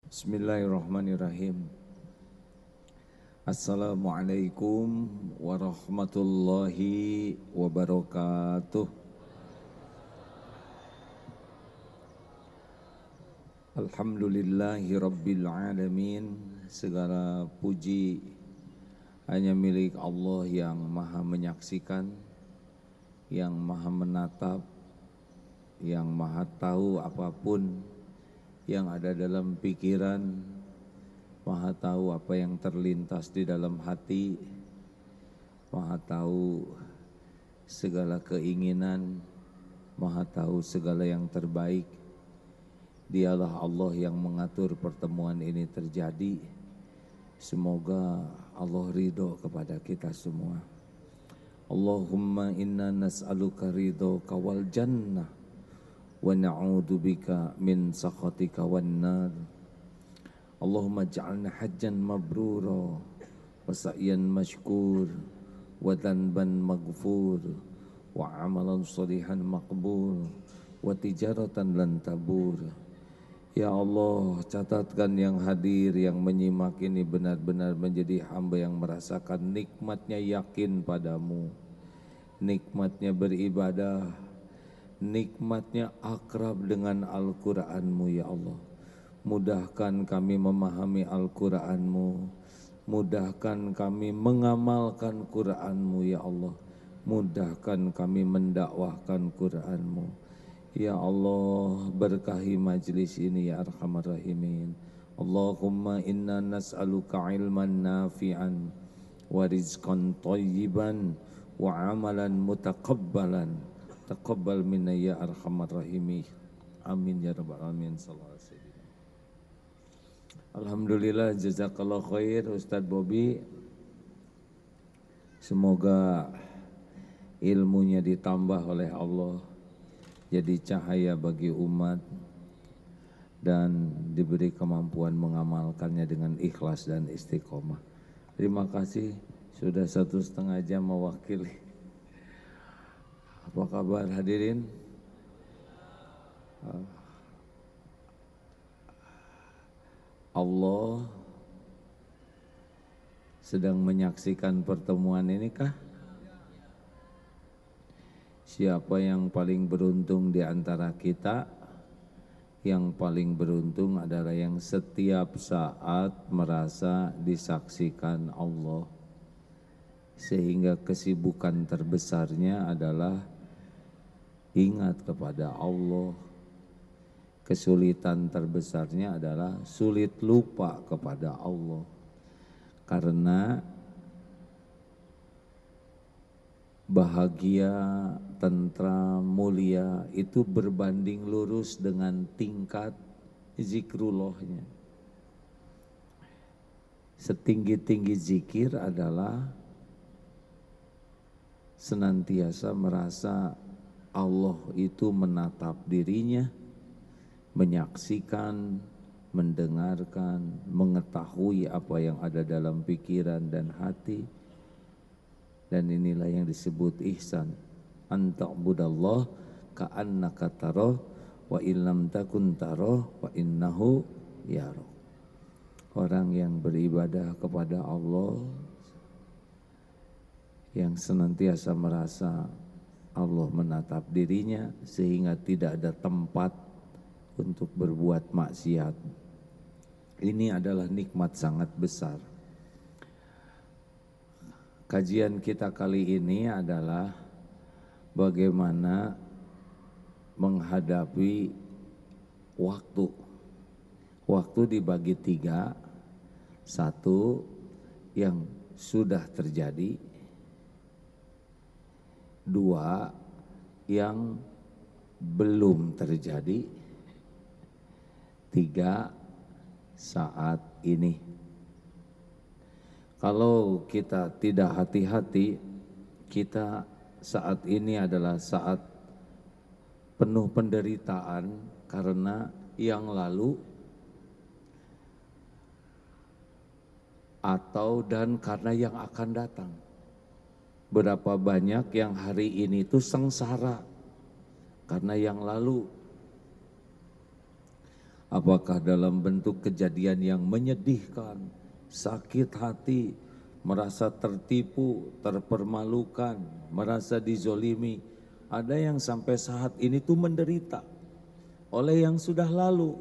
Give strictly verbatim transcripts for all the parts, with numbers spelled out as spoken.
Bismillahirrahmanirrahim. Assalamualaikum warahmatullahi wabarakatuh. Alhamdulillahi rabbil alamin. Segala puji hanya milik Allah yang maha menyaksikan, yang maha menatap, yang maha tahu apapun yang ada dalam pikiran, maha tahu apa yang terlintas di dalam hati, maha tahu segala keinginan, maha tahu segala yang terbaik. Dialah Allah yang mengatur pertemuan ini terjadi. Semoga Allah ridho kepada kita semua. Allahumma inna nas'aluka ridhoka wal jannah wa na'udzubika min sakhatika wan nar. Allahumma ja'alna hajjan mabrura wa sa'yan mashkur wa dhanban maghfur wa amalan salihan maqbul wa tijaratan lan tabur. Ya Allah, catatkan yang hadir, yang menyimak ini benar-benar menjadi hamba yang merasakan nikmatnya yakin padamu, nikmatnya beribadah, nikmatnya akrab dengan Al-Quranmu ya Allah. Mudahkan kami memahami Al-Quranmu, mudahkan kami mengamalkan Quranmu ya Allah. Mudahkan kami mendakwahkan Quranmu. Ya Allah, berkahi majlis ini ya Arhamar Rahimin. Allahumma inna nas'aluka ilman nafi'an wa rizqan tayyiban wa amalan mutakabbalan. Taqabbal minna ya Arhamar Rahimin. Amin ya rabbal alamin. Sallallahu alaihi wasallam. Alhamdulillah, jazakallah khair Ustadz Bobi. Semoga ilmunya ditambah oleh Allah, jadi cahaya bagi umat, dan diberi kemampuan mengamalkannya dengan ikhlas dan istiqomah. Terima kasih sudah satu setengah jam mewakili. Apa kabar hadirin? Allah sedang menyaksikan pertemuan ini kah? Siapa yang paling beruntung di antara kita? Yang paling beruntung adalah yang setiap saat merasa disaksikan Allah, sehingga kesibukan terbesarnya adalah ingat kepada Allah. Kesulitan terbesarnya adalah sulit lupa kepada Allah. Karena bahagia, tentram, mulia itu berbanding lurus dengan tingkat zikrullahnya. Setinggi-tinggi zikir adalah senantiasa merasa Allah itu menatap dirinya, menyaksikan, mendengarkan, mengetahui apa yang ada dalam pikiran dan hati. Dan inilah yang disebut ihsan. Anta'budallah ka'annaka tarah wa illam takun tarah wa innahu yarah. Orang yang beribadah kepada Allah, yang senantiasa merasa Allah menatap dirinya sehingga tidak ada tempat untuk berbuat maksiat. Ini adalah nikmat sangat besar. Kajian kita kali ini adalah bagaimana menghadapi waktu. Waktu dibagi tiga. Satu, yang sudah terjadi. Dua, yang belum terjadi. Tiga, saat ini. Kalau kita tidak hati-hati, kita saat ini adalah saat penuh penderitaan karena yang lalu atau dan karena yang akan datang. Berapa banyak yang hari ini itu sengsara karena yang lalu. Apakah dalam bentuk kejadian yang menyedihkan, sakit hati, merasa tertipu, terpermalukan, merasa dizolimi. Ada yang sampai saat ini tuh menderita oleh yang sudah lalu.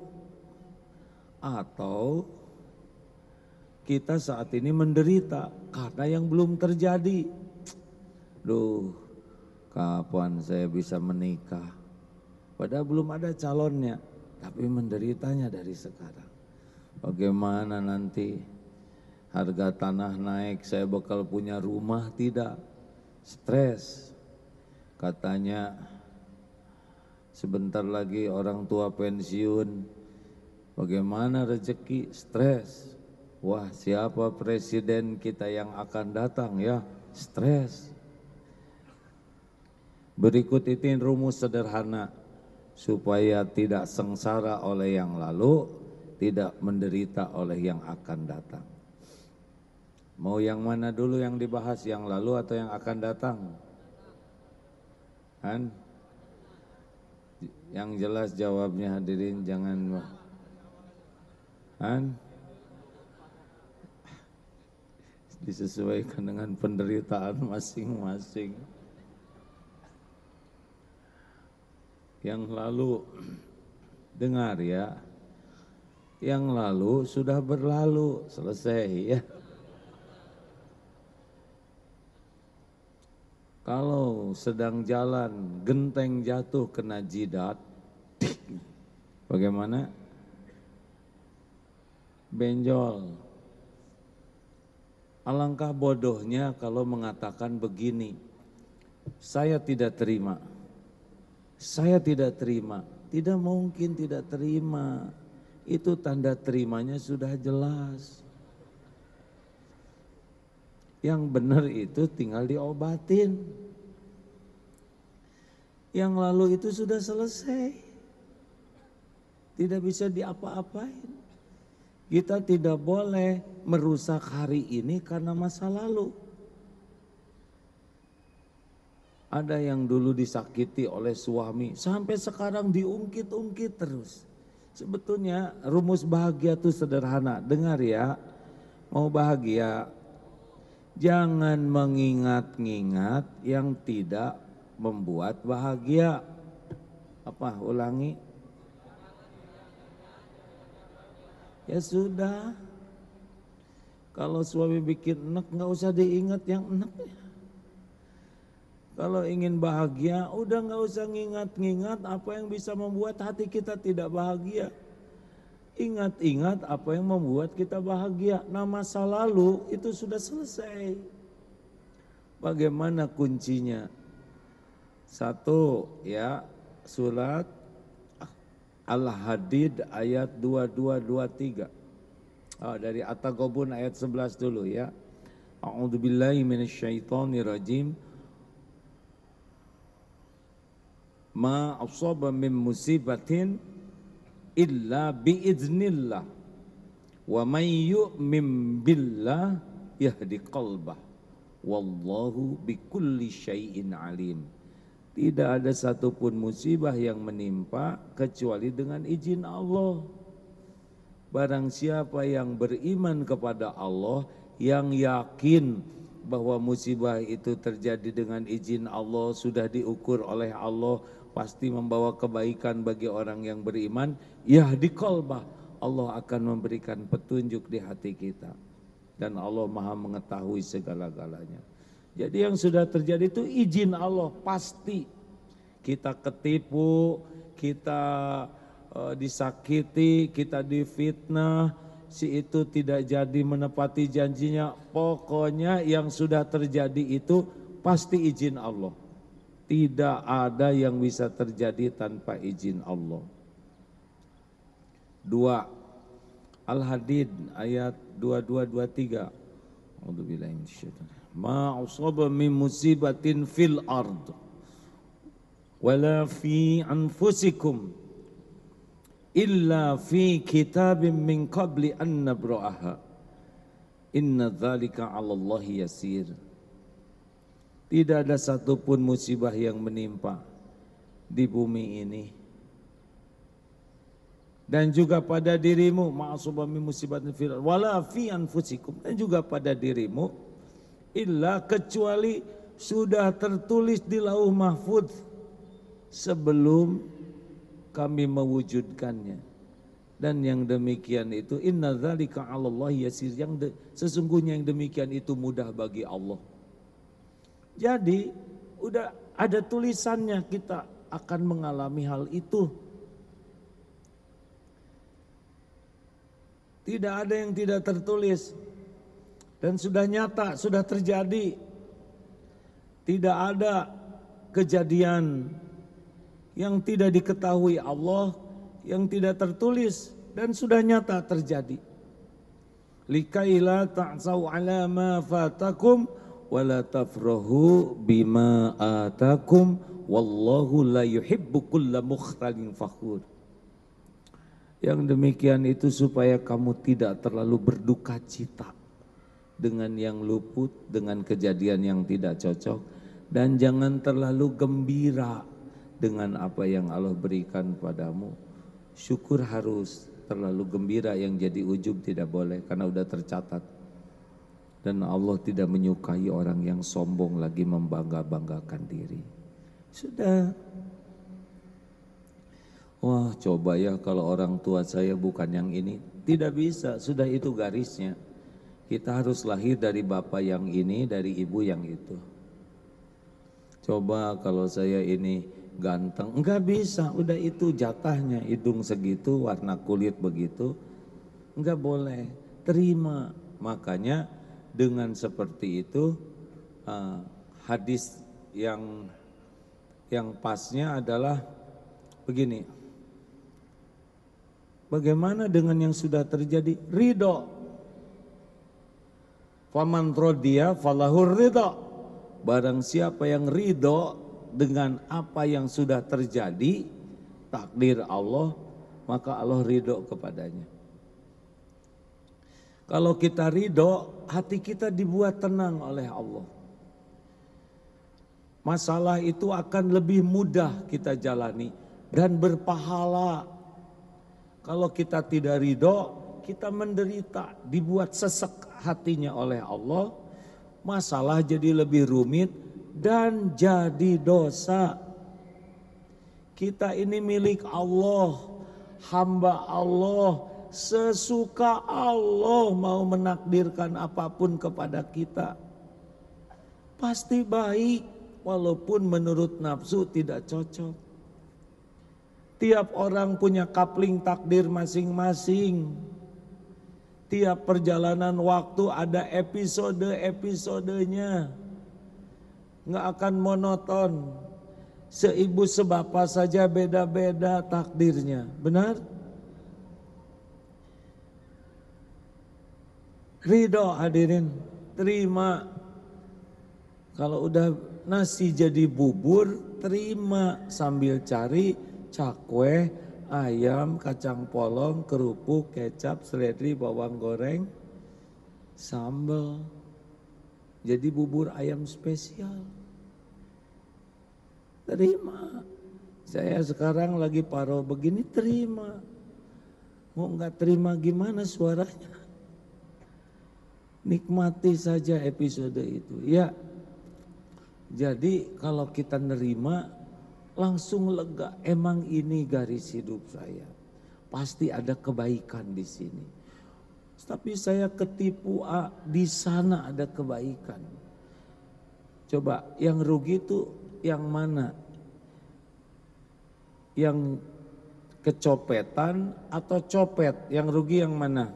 Atau kita saat ini menderita karena yang belum terjadi. Duh, kapan saya bisa menikah? Padahal belum ada calonnya, tapi menderitanya dari sekarang. Bagaimana nanti harga tanah naik, saya bakal punya rumah tidak? Stres. Katanya sebentar lagi orang tua pensiun, bagaimana rezeki? Stres. Wah, siapa presiden kita yang akan datang ya? Stres. Berikut ini rumus sederhana supaya tidak sengsara oleh yang lalu, tidak menderita oleh yang akan datang. Mau yang mana dulu yang dibahas, yang lalu atau yang akan datang? Kan? Yang jelas jawabnya hadirin, jangan kan? Disesuaikan dengan penderitaan masing-masing. Yang lalu, dengar ya, yang lalu sudah berlalu, selesai ya. Kalau sedang jalan, genteng jatuh kena jidat, bagaimana? Benjol. Alangkah bodohnya kalau mengatakan begini, saya tidak terima, saya tidak terima, tidak mungkin tidak terima. Itu tanda terimanya sudah jelas. Yang benar itu tinggal diobatin. Yang lalu itu sudah selesai. Tidak bisa diapa-apain. Kita tidak boleh merusak hari ini karena masa lalu. Ada yang dulu disakiti oleh suami, sampai sekarang diungkit-ungkit terus. Sebetulnya rumus bahagia itu sederhana. Dengar ya, mau bahagia, jangan mengingat-ingat yang tidak membuat bahagia. Apa? Ulangi. Ya sudah. Kalau suami bikin enak, nggak usah diingat yang enak. Kalau ingin bahagia, udah nggak usah ngingat-ngingat apa yang bisa membuat hati kita tidak bahagia. Ingat-ingat apa yang membuat kita bahagia. Nah, masa lalu itu sudah selesai. Bagaimana kuncinya? Satu ya, surat Al-Hadid ayat dua puluh dua dua puluh tiga. Oh, dari At-Taghabun ayat sebelas dulu ya. A'udzubillahi minasyaitonirrajim. Ma asaba min musibatin illa biiznillah wa may yu'min billah yahdi qalbah wallahu bikulli syai'in alim. Tidak ada satupun musibah yang menimpa kecuali dengan izin Allah. Barang siapa yang beriman kepada Allah, yang yakin bahwa musibah itu terjadi dengan izin Allah, sudah diukur oleh Allah, pasti membawa kebaikan bagi orang yang beriman, yahdi qalbah, Allah akan memberikan petunjuk di hati kita. Dan Allah Maha mengetahui segala-galanya. Jadi yang sudah terjadi itu izin Allah, pasti. Kita ketipu, kita uh, disakiti, kita difitnah, si itu tidak jadi menepati janjinya. Pokoknya yang sudah terjadi itu pasti izin Allah. Tidak ada yang bisa terjadi tanpa izin Allah. Dua, Al-Hadid ayat dua puluh dua dua puluh tiga. A'udzubillahi minasyaitonir rajim. Ma asaba min musibatin fil ard wala fi anfusikum illa fi kitabim min qabli an nabra'aha. Inna dzalika 'alallahi yasir. Tidak ada satupun musibah yang menimpa di bumi ini dan juga pada dirimu, ma'asubami musibatin fil wala fi anfusikum, dan juga pada dirimu, illa kecuali sudah tertulis di lauh mahfudz sebelum kami mewujudkannya. Dan yang demikian itu inna dzalika 'alallahi yasir, yang de, sesungguhnya yang demikian itu mudah bagi Allah. Jadi udah ada tulisannya, kita akan mengalami hal itu. Tidak ada yang tidak tertulis dan sudah nyata, sudah terjadi. Tidak ada kejadian yang tidak diketahui Allah, yang tidak tertulis dan sudah nyata terjadi. Likaila ta'sau 'ala ma fatakum wa la tafrahu bima atakum wallahu la yuhibbu kulla mukhtalin fakhur. Yang demikian itu supaya kamu tidak terlalu berduka cita dengan yang luput, dengan kejadian yang tidak cocok, dan jangan terlalu gembira dengan apa yang Allah berikan padamu. Syukur harus, terlalu gembira yang jadi ujub tidak boleh karena udah tercatat. Dan Allah tidak menyukai orang yang sombong lagi membangga-banggakan diri. Sudah. Wah, coba ya kalau orang tua saya bukan yang ini. Tidak bisa, sudah itu garisnya. Kita harus lahir dari bapak yang ini, dari ibu yang itu. Coba kalau saya ini ganteng, enggak bisa, udah itu jatahnya, hidung segitu, warna kulit begitu, enggak boleh, terima. Makanya dengan seperti itu uh, hadis yang yang pasnya adalah begini. Bagaimana dengan yang sudah terjadi? Ridho. Faman rodiya falahur ridho. Barang siapa yang ridho dengan apa yang sudah terjadi, takdir Allah, maka Allah ridho kepadanya. Kalau kita ridho, hati kita dibuat tenang oleh Allah. Masalah itu akan lebih mudah kita jalani dan berpahala. Kalau kita tidak ridho, kita menderita, dibuat sesek hatinya oleh Allah, masalah jadi lebih rumit dan jadi dosa. Kita ini milik Allah, hamba Allah, sesuka Allah mau menakdirkan apapun kepada kita. Pasti baik, walaupun menurut nafsu tidak cocok. Tiap orang punya kapling takdir masing-masing. Tiap perjalanan waktu ada episode-episodenya. Nggak akan monoton. Seibu sebapa saja beda-beda takdirnya. Benar? Ridho hadirin. Terima. Kalau udah nasi jadi bubur, terima sambil cari cakwe, ayam, kacang polong, kerupuk, kecap, seledri, bawang goreng, sambal. Jadi bubur ayam spesial. Terima. Saya sekarang lagi paro begini, terima. Mau nggak terima gimana suaranya? Nikmati saja episode itu. Ya. Jadi kalau kita nerima, langsung lega, emang ini garis hidup saya. Pasti ada kebaikan di sini. Tapi saya ketipu, ah, di sana ada kebaikan. Coba yang rugi itu yang mana? Yang kecopetan atau copet? Yang rugi yang mana?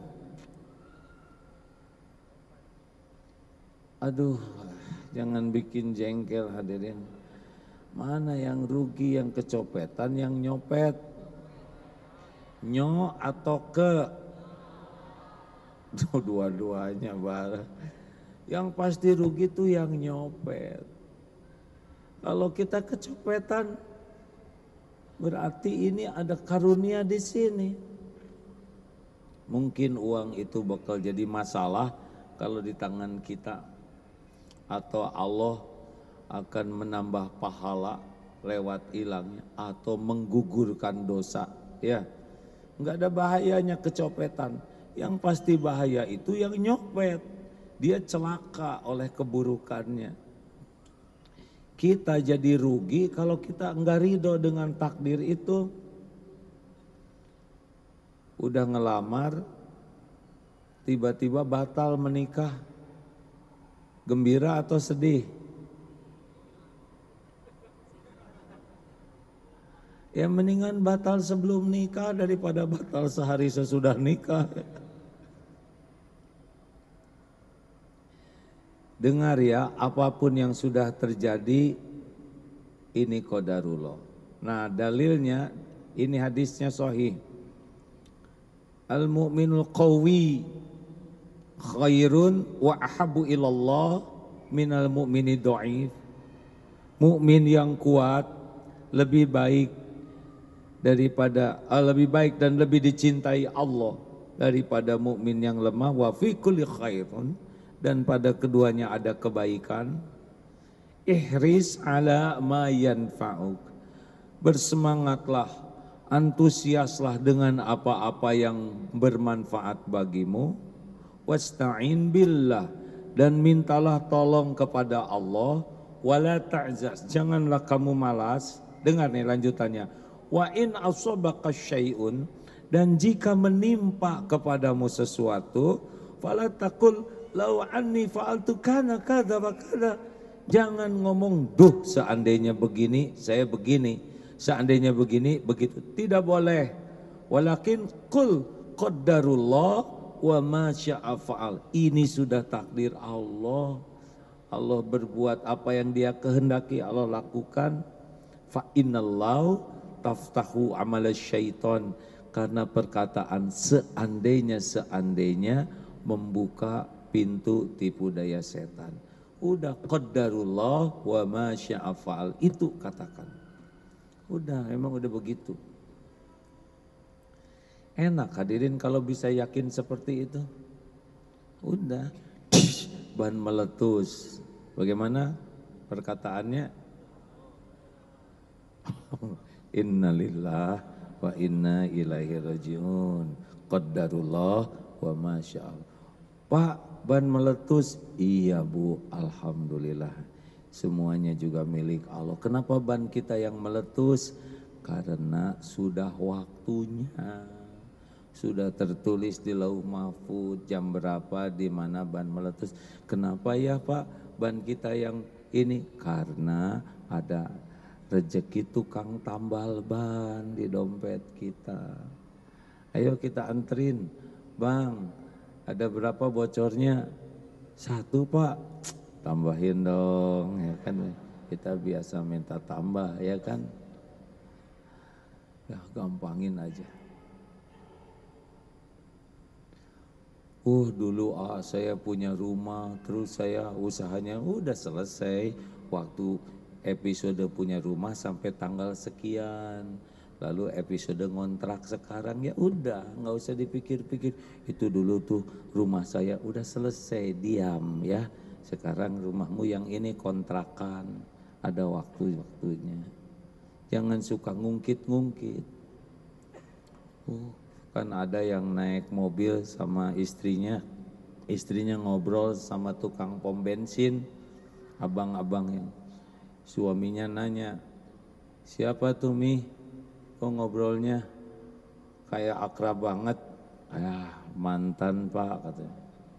Aduh, jangan bikin jengkel hadirin. Mana yang rugi, yang kecopetan, yang nyopet? Nyo atau ke? Dua-duanya bareng. Yang pasti rugi itu yang nyopet. Kalau kita kecopetan, berarti ini ada karunia di sini. Mungkin uang itu bakal jadi masalah kalau di tangan kita. Atau Allah akan menambah pahala lewat hilangnya atau menggugurkan dosa, ya. nggak ada bahayanya kecopetan. Yang pasti bahaya itu yang nyopet. Dia celaka oleh keburukannya. Kita jadi rugi kalau kita enggak ridho dengan takdir itu. Udah ngelamar, tiba-tiba batal menikah. Gembira atau sedih? Ya mendingan batal sebelum nikah daripada batal sehari sesudah nikah. Dengar ya, apapun yang sudah terjadi ini qadarullah. Nah, dalilnya ini hadisnya sahih. Al-mu'minul qawi khairun wa ahabbu ilallah minal mu'mini dhaif. Mukmin yang kuat lebih baik daripada uh, lebih baik dan lebih dicintai Allah daripada mukmin yang lemah. Wa fi kulli khairun, dan pada keduanya ada kebaikan. Ihris ala ma yanfa'uk, bersemangatlah, antusiaslah dengan apa-apa yang bermanfaat bagimu. Wasta'in billah, dan mintalah tolong kepada Allah. Wala ta'zaz, janganlah kamu malas. Dengar nih lanjutannya. Wa in asabaka syai'un, dan jika menimpa kepadamu sesuatu, fala taqul law anni fa'altu kana kadza wa kadza. Jangan ngomong, duh seandainya begini, saya begini. Seandainya begini, begitu. Tidak boleh. Walakin qul qaddarullah wa ma syaa fa'al. Ini sudah takdir Allah. Allah berbuat apa yang Dia kehendaki, Allah lakukan. Fa innallahu taftahu amal syaitan, karena perkataan seandainya seandainya membuka pintu tipu daya setan. Udah qaddarullah wa ma syaa fa'al, itu katakan. Udah, emang udah begitu. Enak hadirin kalau bisa yakin seperti itu. Udah, ban meletus. Bagaimana perkataannya? Innalillah wa inna ilaihi rajiun. Qaddarullah wa ma syaa. Pak, ban meletus. Iya Bu, alhamdulillah. Semuanya juga milik Allah. Kenapa ban kita yang meletus? Karena sudah waktunya. Sudah tertulis di Lauh Mahfuz jam berapa, di mana ban meletus. Kenapa ya Pak ban kita yang ini? Karena ada rezeki tukang tambal ban di dompet kita. Ayo kita anterin, Bang, ada berapa bocornya? Satu Pak, tambahin dong, ya kan. Kita biasa minta tambah, ya kan. Ya gampangin aja. Uh dulu ah, saya punya rumah, terus saya usahanya udah selesai waktu episode punya rumah sampai tanggal sekian, lalu episode ngontrak sekarang, ya udah nggak usah dipikir-pikir. Itu dulu tuh rumah saya udah selesai, diam ya. Sekarang rumahmu yang ini kontrakan, ada waktu-waktunya. Jangan suka ngungkit-ngungkit. Uh, kan ada yang naik mobil sama istrinya, istrinya ngobrol sama tukang pom bensin, abang-abang yang suaminya nanya, siapa tuh Mi? Kok ngobrolnya kayak akrab banget? Ah, mantan Pak katanya.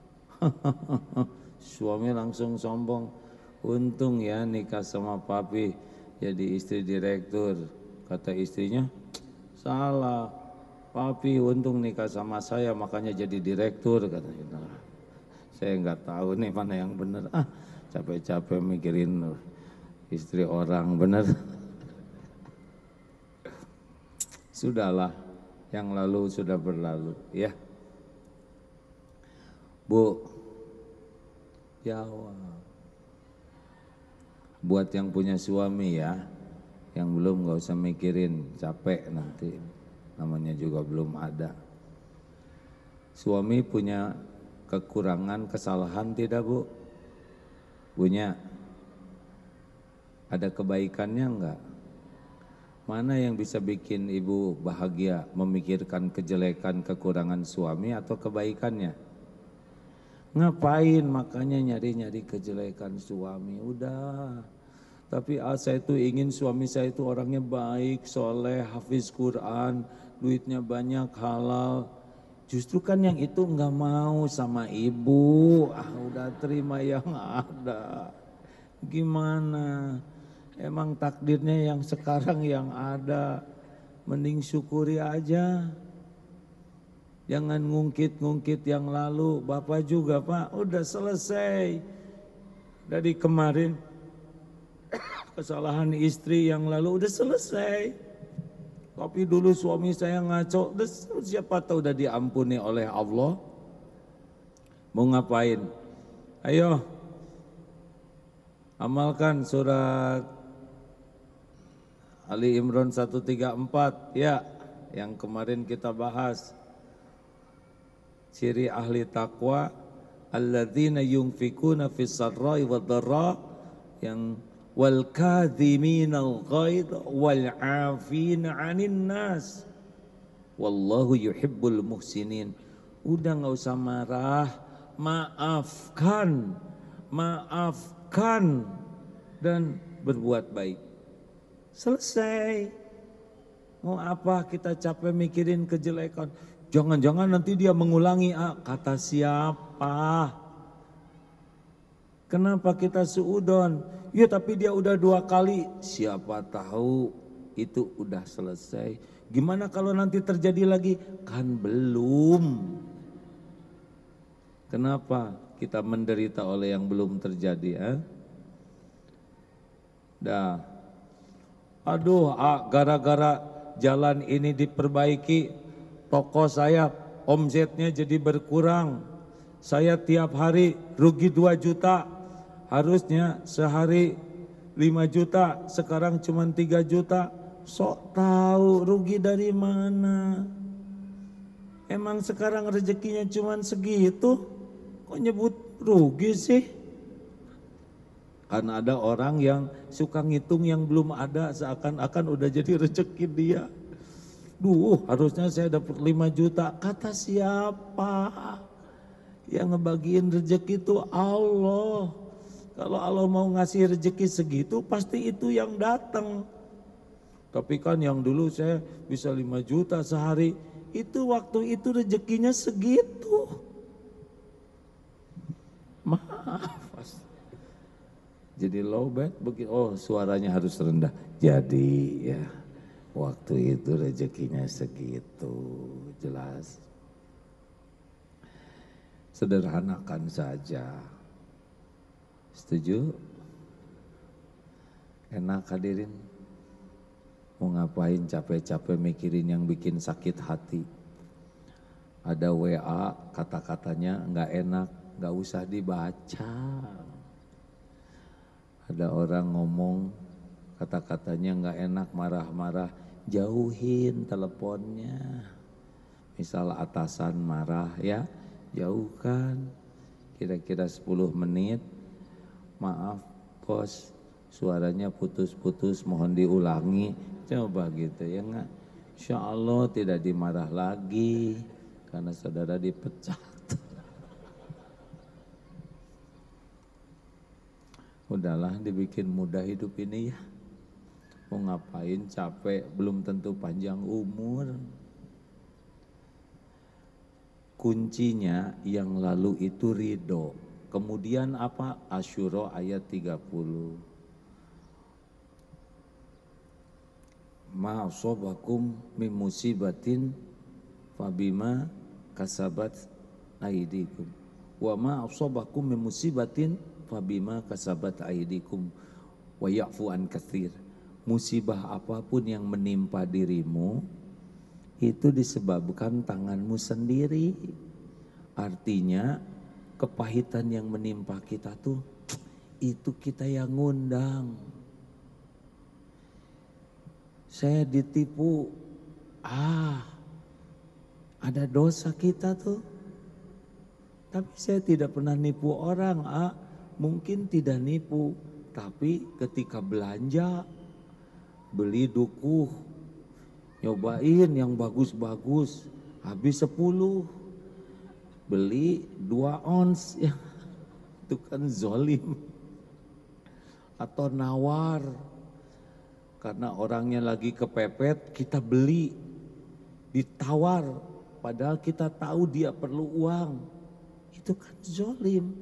Suami langsung sombong, untung ya nikah sama papi jadi istri direktur. Kata istrinya, salah, papi untung nikah sama saya makanya jadi direktur katanya. Saya nggak tahu nih mana yang benar. Ah, capek-capek mikirin istri orang, benar. Sudahlah, yang lalu sudah berlalu ya. Bu, jawab. Buat yang punya suami ya, yang belum gak usah mikirin, capek nanti, namanya juga belum ada. Suami punya kekurangan, kesalahan tidak Bu? Punya. Ada kebaikannya enggak? Mana yang bisa bikin ibu bahagia, memikirkan kejelekan, kekurangan suami atau kebaikannya? Ngapain makanya nyari-nyari kejelekan suami? Udah. Tapi ah, saya itu ingin suami saya itu orangnya baik, soleh, hafiz Quran, duitnya banyak, halal. Justru kan yang itu nggak mau sama ibu. Ah, udah terima yang ada. Gimana? Emang takdirnya yang sekarang yang ada, mending syukuri aja. Jangan ngungkit-ngungkit yang lalu. Bapak juga Pak, udah selesai. Dari kemarin kesalahan istri yang lalu udah selesai. Tapi dulu suami saya ngaco, siapa tahu udah diampuni oleh Allah. Mau ngapain? Ayo, amalkan surat Ali Imran seratus tiga puluh empat, ya, yang kemarin kita bahas. Ciri ahli taqwa, alladzina yunfikuna fis sarra'i wad dharra, yang wal kadhiminal ghaidh wal 'afina 'anil nas wallahu yuhibbul muhsinin. Udah enggak usah marah, maafkan, maafkan dan berbuat baik. Selesai. Mau apa kita capek mikirin kejelekan? Jangan-jangan nanti dia mengulangi, ah, kata siapa? Kenapa kita suudon? Ya tapi dia udah dua kali, siapa tahu itu udah selesai. Gimana kalau nanti terjadi lagi? Kan belum. Kenapa kita menderita oleh yang belum terjadi? Eh? Dah. Aduh, ah, gara-gara jalan ini diperbaiki, toko saya omsetnya jadi berkurang. Saya tiap hari rugi dua juta, harusnya sehari lima juta, sekarang cuma tiga juta. Sok tahu rugi dari mana? Emang sekarang rezekinya cuma segitu? Kok nyebut rugi sih? Karena ada orang yang suka ngitung yang belum ada, seakan-akan udah jadi rezeki dia. Duh, harusnya saya dapat lima juta. Kata siapa? Yang ngebagiin rezeki itu Allah. Kalau Allah mau ngasih rezeki segitu, pasti itu yang datang. Tapi kan yang dulu saya bisa lima juta sehari, itu waktu itu rezekinya segitu. Maaf. Jadi low bed, oh suaranya harus rendah. Jadi ya waktu itu rezekinya segitu, jelas. Sederhanakan saja. Setuju? Enak hadirin? Mau ngapain capek-capek mikirin yang bikin sakit hati? Ada W A kata-katanya nggak enak, nggak usah dibaca. Ada orang ngomong kata-katanya nggak enak, marah-marah, jauhin teleponnya. Misal atasan marah, ya jauhkan. Kira-kira sepuluh menit, maaf bos, suaranya putus-putus, mohon diulangi. Coba gitu ya enggak. Insya Allah tidak dimarah lagi karena saudara dipecat. Udahlah dibikin mudah hidup ini ya. Mau ngapain capek, belum tentu panjang umur. Kuncinya yang lalu itu ridho. Kemudian apa? Asyura ayat tiga puluh. Ma asobakum min musibatin fabima kasabat aidikum. Wa ma asobakum min musibatin fabima kasabat aidikum wa ya'fu an katsir. Musibah apapun yang menimpa dirimu itu disebabkan tanganmu sendiri. Artinya kepahitan yang menimpa kita tuh itu kita yang ngundang. Saya ditipu, ah ada dosa kita tuh. Tapi saya tidak pernah nipu orang, ah mungkin tidak nipu, tapi ketika belanja beli dukuh, nyobain yang bagus-bagus, habis sepuluh, beli dua ons, ya itu kan zolim. Atau nawar, karena orangnya lagi kepepet, kita beli, ditawar, padahal kita tahu dia perlu uang, itu kan zolim.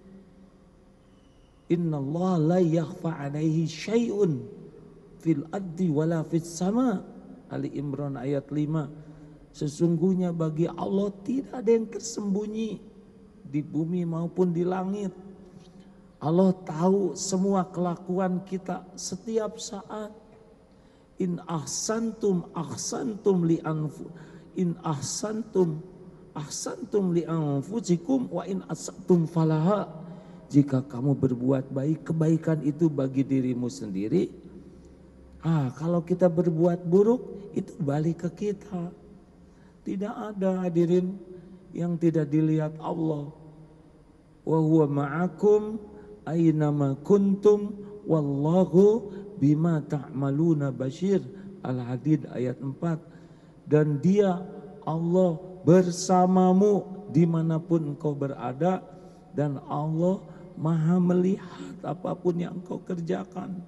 Innallaha la yakhfa alaihi syai'un fil ardi wala fis sama. Ali Imran ayat lima. Sesungguhnya bagi Allah tidak ada yang tersembunyi di bumi maupun di langit. Allah tahu semua kelakuan kita setiap saat. In ahsantum ahsantum li anfu in ahsantum ahsantum li anfusikum wa in asatum falaha. Jika kamu berbuat baik, kebaikan itu bagi dirimu sendiri. Ah, kalau kita berbuat buruk, itu balik ke kita. Tidak ada hadirin yang tidak dilihat Allah. Wa huwa ma'akum aynama kuntum wallahu bima ta'maluna basyir. Al-Hadid ayat empat. Dan dia Allah bersamamu dimanapun engkau berada, dan Allah Maha melihat apapun yang engkau kerjakan.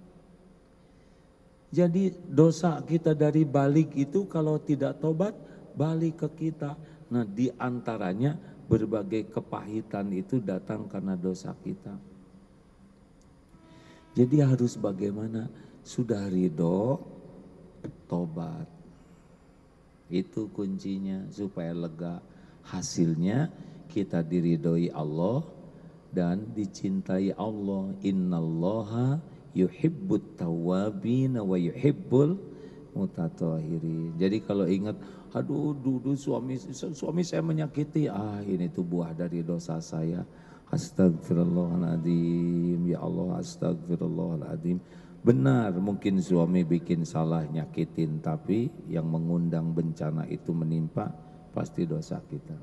Jadi dosa kita dari balik itu kalau tidak tobat, balik ke kita. Nah, di antaranya berbagai kepahitan itu datang karena dosa kita. Jadi harus bagaimana? Sudah ridho, tobat. Itu kuncinya supaya lega. Hasilnya kita diridhoi Allah dan dicintai Allah. Innallaha yuhibbut tawwabin wa yuhibbul mutatahhirin. Jadi kalau ingat, aduh dulu suami suami saya menyakiti, ah ini tuh buah dari dosa saya. Astagfirullahaladzim, ya Allah astagfirullahaladzim. Benar, mungkin suami bikin salah nyakitin, tapi yang mengundang bencana itu menimpa pasti dosa kita.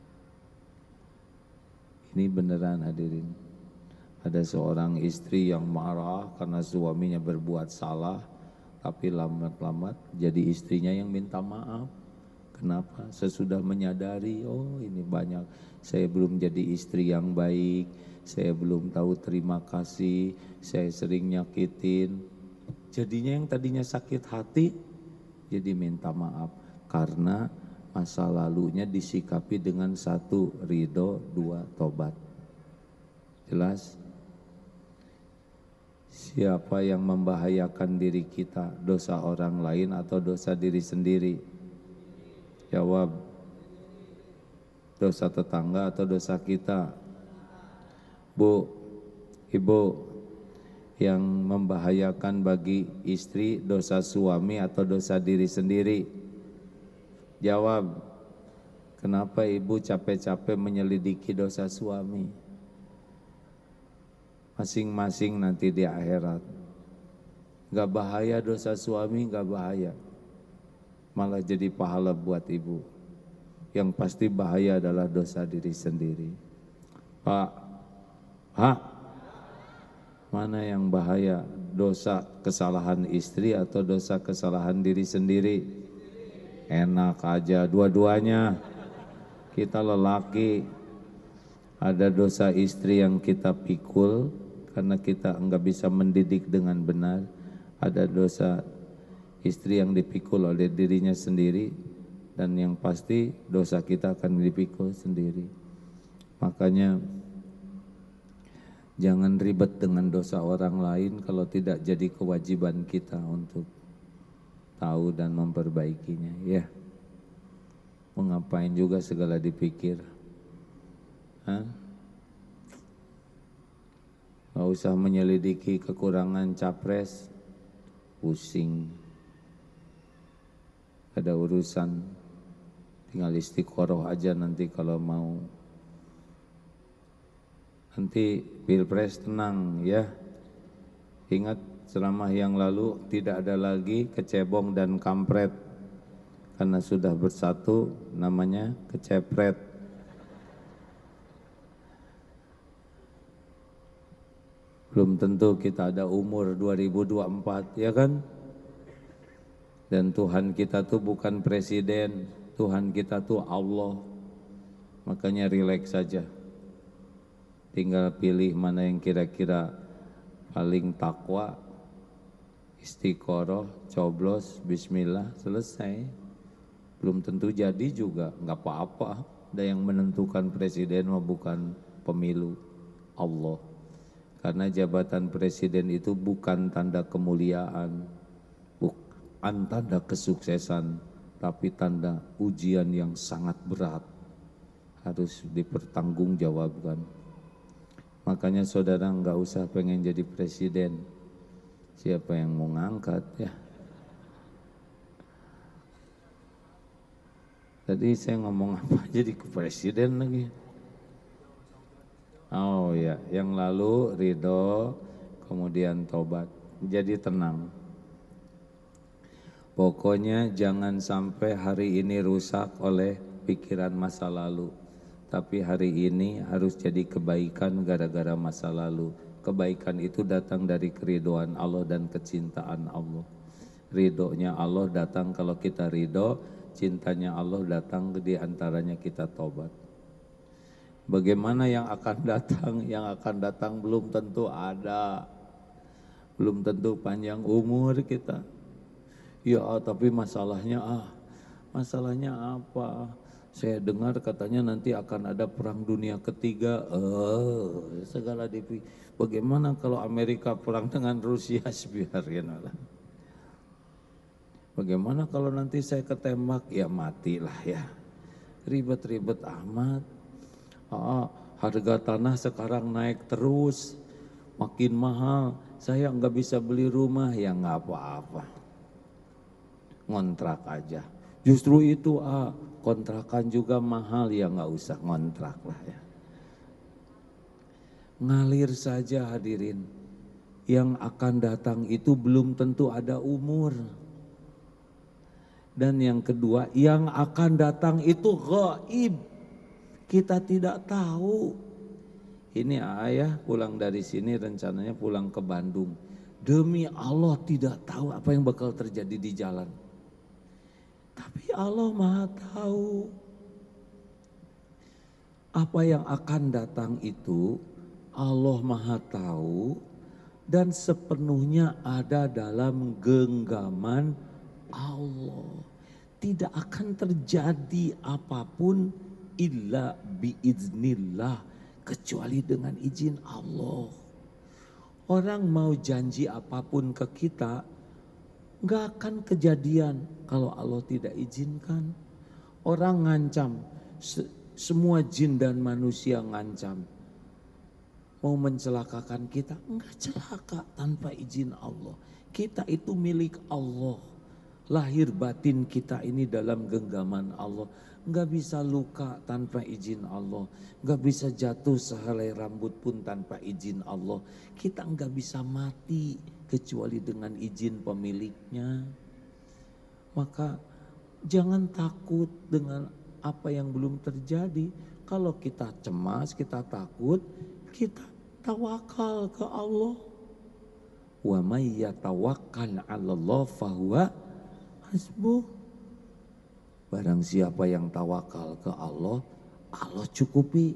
Ini beneran hadirin. Ada seorang istri yang marah karena suaminya berbuat salah, tapi lambat-lambat jadi istrinya yang minta maaf. Kenapa? Sesudah menyadari, oh ini banyak, saya belum jadi istri yang baik, saya belum tahu terima kasih, saya sering nyakitin. Jadinya yang tadinya sakit hati, jadi minta maaf. Karena masa lalunya disikapi dengan satu, ridho, dua, tobat. Jelas? Siapa yang membahayakan diri kita? Dosa orang lain atau dosa diri sendiri? Jawab. Dosa tetangga atau dosa kita? Bu, ibu, yang membahayakan bagi istri dosa suami atau dosa diri sendiri? Jawab. Kenapa ibu capek-capek menyelidiki dosa suami? Masing-masing nanti di akhirat. Gak bahaya dosa suami, gak bahaya. Malah jadi pahala buat ibu. Yang pasti bahaya adalah dosa diri sendiri. Pak, Pak, mana yang bahaya? Dosa kesalahan istri atau dosa kesalahan diri sendiri? Enak aja dua-duanya. Kita lelaki, ada dosa istri yang kita pikul karena kita enggak bisa mendidik dengan benar. Ada dosa istri yang dipikul oleh dirinya sendiri, dan yang pasti dosa kita akan dipikul sendiri. Makanya jangan ribet dengan dosa orang lain kalau tidak jadi kewajiban kita untuk tahu dan memperbaikinya, ya. Mengapain juga segala dipikir. Hah? Gak usah menyelidiki kekurangan capres, pusing. Ada urusan, tinggal istiqoroh aja nanti kalau mau. Nanti pilpres tenang ya. Ingat selama yang lalu tidak ada lagi kecebong dan kampret. Karena sudah bersatu namanya kecepret. Belum tentu kita ada umur dua ribu dua puluh empat, ya kan? Dan Tuhan kita tuh bukan presiden, Tuhan kita tuh Allah. Makanya rileks saja. Tinggal pilih mana yang kira-kira paling takwa, istiqoroh, coblos, bismillah, selesai. Belum tentu jadi juga, nggak apa-apa. Ada yang menentukan presiden mah bukan pemilu, Allah. Karena jabatan presiden itu bukan tanda kemuliaan, bukan tanda kesuksesan, tapi tanda ujian yang sangat berat, harus dipertanggungjawabkan. Makanya saudara nggak usah pengen jadi presiden, siapa yang mau ngangkat ya. Tadi saya ngomong apa jadi ke presiden lagi. Oh ya, yang lalu ridho, kemudian tobat. Jadi tenang. Pokoknya jangan sampai hari ini rusak oleh pikiran masa lalu. Tapi hari ini harus jadi kebaikan gara-gara masa lalu. Kebaikan itu datang dari keridhaan Allah dan kecintaan Allah. Ridhonya Allah datang kalau kita ridho, cintanya Allah datang di antaranya kita tobat. Bagaimana yang akan datang? Yang akan datang belum tentu ada. Belum tentu panjang umur kita. Ya tapi masalahnya ah, masalahnya apa? Saya dengar katanya nanti akan ada perang dunia ketiga. Eh, segala dipikir. Bagaimana kalau Amerika perang dengan Rusia? Biarin lah. Bagaimana kalau nanti saya ketembak? Ya matilah ya. Ribet-ribet amat. Ah, harga tanah sekarang naik terus, makin mahal. Saya nggak bisa beli rumah, ya nggak apa-apa. Ngontrak aja. Justru itu ah, kontrakan juga mahal, ya nggak usah ngontrak lah ya. Ngalir saja hadirin. Yang akan datang itu belum tentu ada umur. Dan yang kedua, yang akan datang itu gaib. Kita tidak tahu. Ini ayah pulang dari sini rencananya pulang ke Bandung. Demi Allah tidak tahu apa yang bakal terjadi di jalan. Tapi Allah Maha tahu. Apa yang akan datang itu Allah Maha tahu dan sepenuhnya ada dalam genggaman Allah. Tidak akan terjadi apapun illa biiznillah, kecuali dengan izin Allah. Orang mau janji apapun ke kita, gak akan kejadian kalau Allah tidak izinkan. Orang ngancam, se semua jin dan manusia ngancam. Mau mencelakakan kita, enggak celaka tanpa izin Allah. Kita itu milik Allah. Lahir batin kita ini dalam genggaman Allah. Enggak bisa luka tanpa izin Allah. Enggak bisa jatuh sehelai rambut pun tanpa izin Allah. Kita enggak bisa mati kecuali dengan izin pemiliknya. Maka jangan takut dengan apa yang belum terjadi. Kalau kita cemas, kita takut, kita tawakal ke Allah. Wa may yatawakkal 'alallah fahuwa hasbuh. Barang siapa yang tawakal ke Allah, Allah cukupi.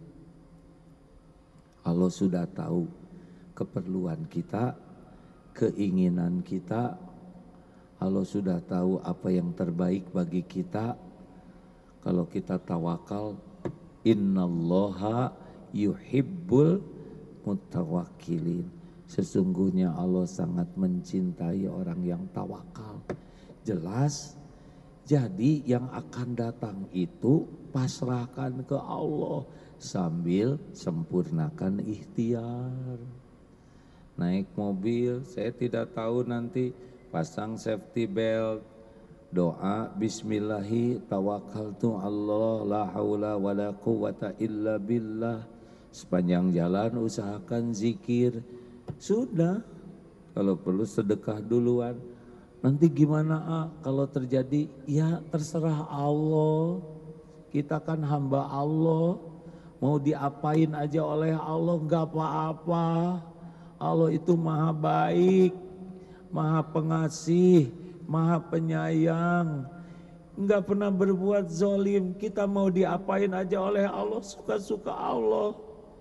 Allah sudah tahu keperluan kita, keinginan kita. Allah sudah tahu apa yang terbaik bagi kita. Kalau kita tawakal, innallaha yuhibbul mutawakkilin. Sesungguhnya Allah sangat mencintai orang yang tawakal. Jelas. Jadi yang akan datang itu pasrahkan ke Allah sambil sempurnakan ikhtiar. Naik mobil, saya tidak tahu nanti pasang safety belt, doa bismillahi tawakkaltu Allah la haula wala quwata illa billah. Sepanjang jalan usahakan zikir. Sudah, kalau perlu sedekah duluan. Nanti gimana ah, kalau terjadi? Ya terserah Allah. Kita kan hamba Allah. Mau diapain aja oleh Allah enggak apa-apa. Allah itu maha baik, maha pengasih, Maha penyayang, nggak pernah berbuat zolim. Kita mau diapain aja oleh Allah, suka-suka Allah.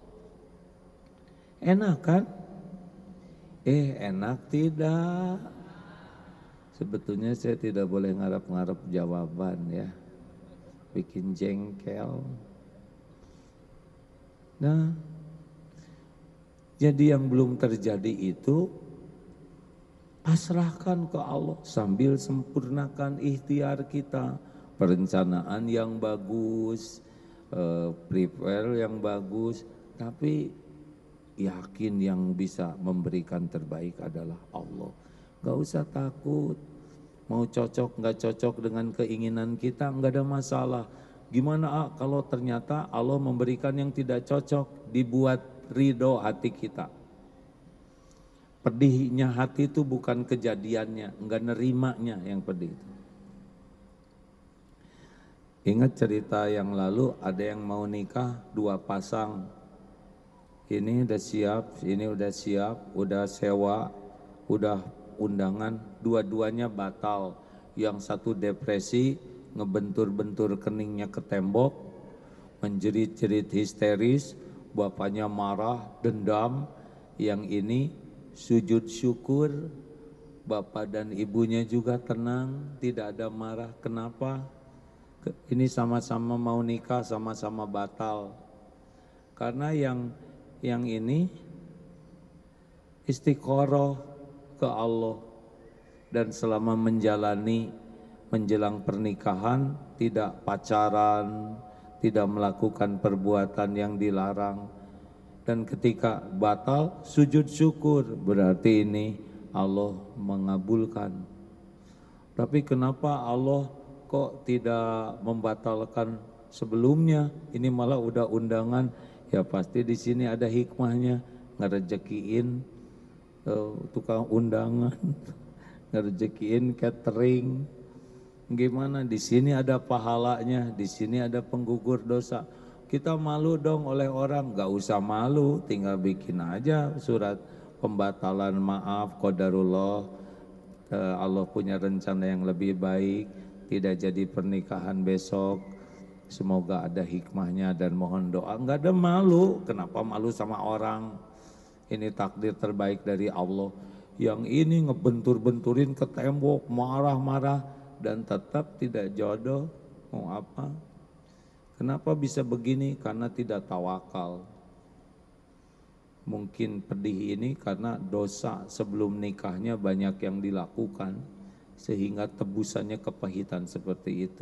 Enak kan? Eh enak tidak. Sebetulnya saya tidak boleh ngarep-ngarep jawaban ya, bikin jengkel. Nah, jadi yang belum terjadi itu pasrahkan ke Allah sambil sempurnakan ikhtiar kita, perencanaan yang bagus, eh, prepare yang bagus, tapi yakin yang bisa memberikan terbaik adalah Allah. Gak usah takut, mau cocok gak cocok dengan keinginan kita gak ada masalah. Gimana ah, kalau ternyata Allah memberikan yang tidak cocok, dibuat ridho hati kita. Pedihnya hati itu bukan kejadiannya, enggak nerimanya yang pedih itu. Ingat cerita yang lalu, ada yang mau nikah dua pasang. Ini udah siap, ini udah siap, udah sewa, udah undangan, dua-duanya batal. Yang satu depresi, ngebentur-bentur keningnya ke tembok, menjerit-jerit histeris, bapaknya marah, dendam. Yang ini sujud syukur, bapak dan ibunya juga tenang, tidak ada marah. Kenapa? Ini sama-sama mau nikah, sama-sama batal. Karena yang yang ini istiqoroh ke Allah, dan selama menjalani menjelang pernikahan tidak pacaran, tidak melakukan perbuatan yang dilarang. Dan ketika batal sujud syukur, berarti ini Allah mengabulkan. Tapi kenapa Allah kok tidak membatalkan sebelumnya? Ini malah udah undangan. Ya pasti di sini ada hikmahnya, ngerejekiin uh, tukang undangan, ngerejekiin catering. Gimana? Di sini ada pahalanya, di sini ada penggugur dosa. Kita malu dong oleh orang, gak usah malu, tinggal bikin aja surat pembatalan maaf, qadarullah, Allah punya rencana yang lebih baik, tidak jadi pernikahan besok, semoga ada hikmahnya dan mohon doa. Gak ada malu, kenapa malu sama orang? Ini takdir terbaik dari Allah. Yang ini ngebentur-benturin ke tembok, marah-marah, dan tetap tidak jodoh, mau apa? Kenapa bisa begini? Karena tidak tawakal. Mungkin pedih ini karena dosa sebelum nikahnya banyak yang dilakukan, sehingga tebusannya kepahitan seperti itu.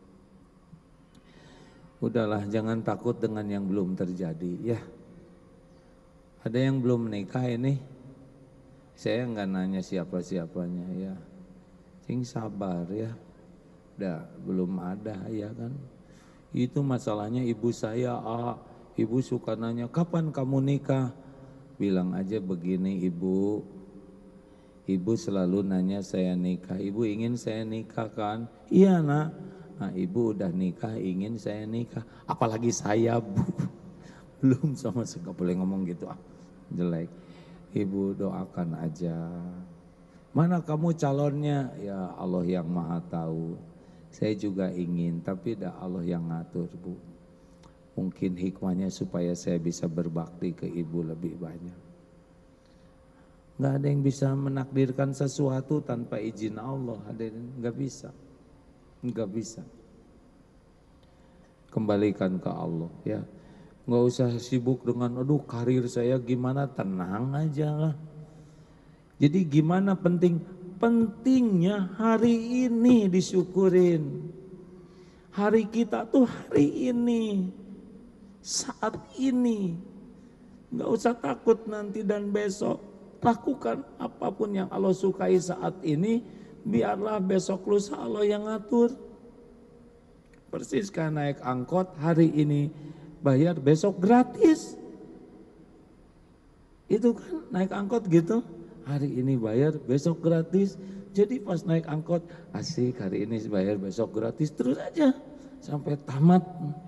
Udahlah, jangan takut dengan yang belum terjadi ya. Ada yang belum nikah ini, saya nggak nanya siapa-siapanya ya. Sing sabar ya. Udah belum ada ya kan. Itu masalahnya ibu saya, ah, ibu suka nanya, kapan kamu nikah? Bilang aja begini, ibu, ibu selalu nanya saya nikah, ibu ingin saya nikah kan? Iya nak, nah ibu udah nikah, ingin saya nikah, apalagi saya bu, belum sama sekali, boleh ngomong gitu, ah, jelek. Ibu doakan aja, mana kamu calonnya? Ya Allah yang maha tahu. Saya juga ingin, tapi dah Allah yang ngatur bu. Mungkin hikmahnya supaya saya bisa berbakti ke ibu lebih banyak. Gak ada yang bisa menakdirkan sesuatu tanpa izin Allah, hadirin, gak bisa, gak bisa. Kembalikan ke Allah ya. Gak usah sibuk dengan, aduh karir saya gimana, tenang aja lah. Jadi gimana penting? Pentingnya hari ini disyukurin. Hari kita tuh hari ini, saat ini. Gak usah takut nanti dan besok. Lakukan apapun yang Allah sukai saat ini, biarlah besok lusa Allah yang ngatur. Persis kayak naik angkot, hari ini bayar, besok gratis. Itu kan naik angkot gitu. Hari ini bayar, besok gratis. Jadi pas naik angkot, asik hari ini bayar, besok gratis. Terus aja sampai tamat.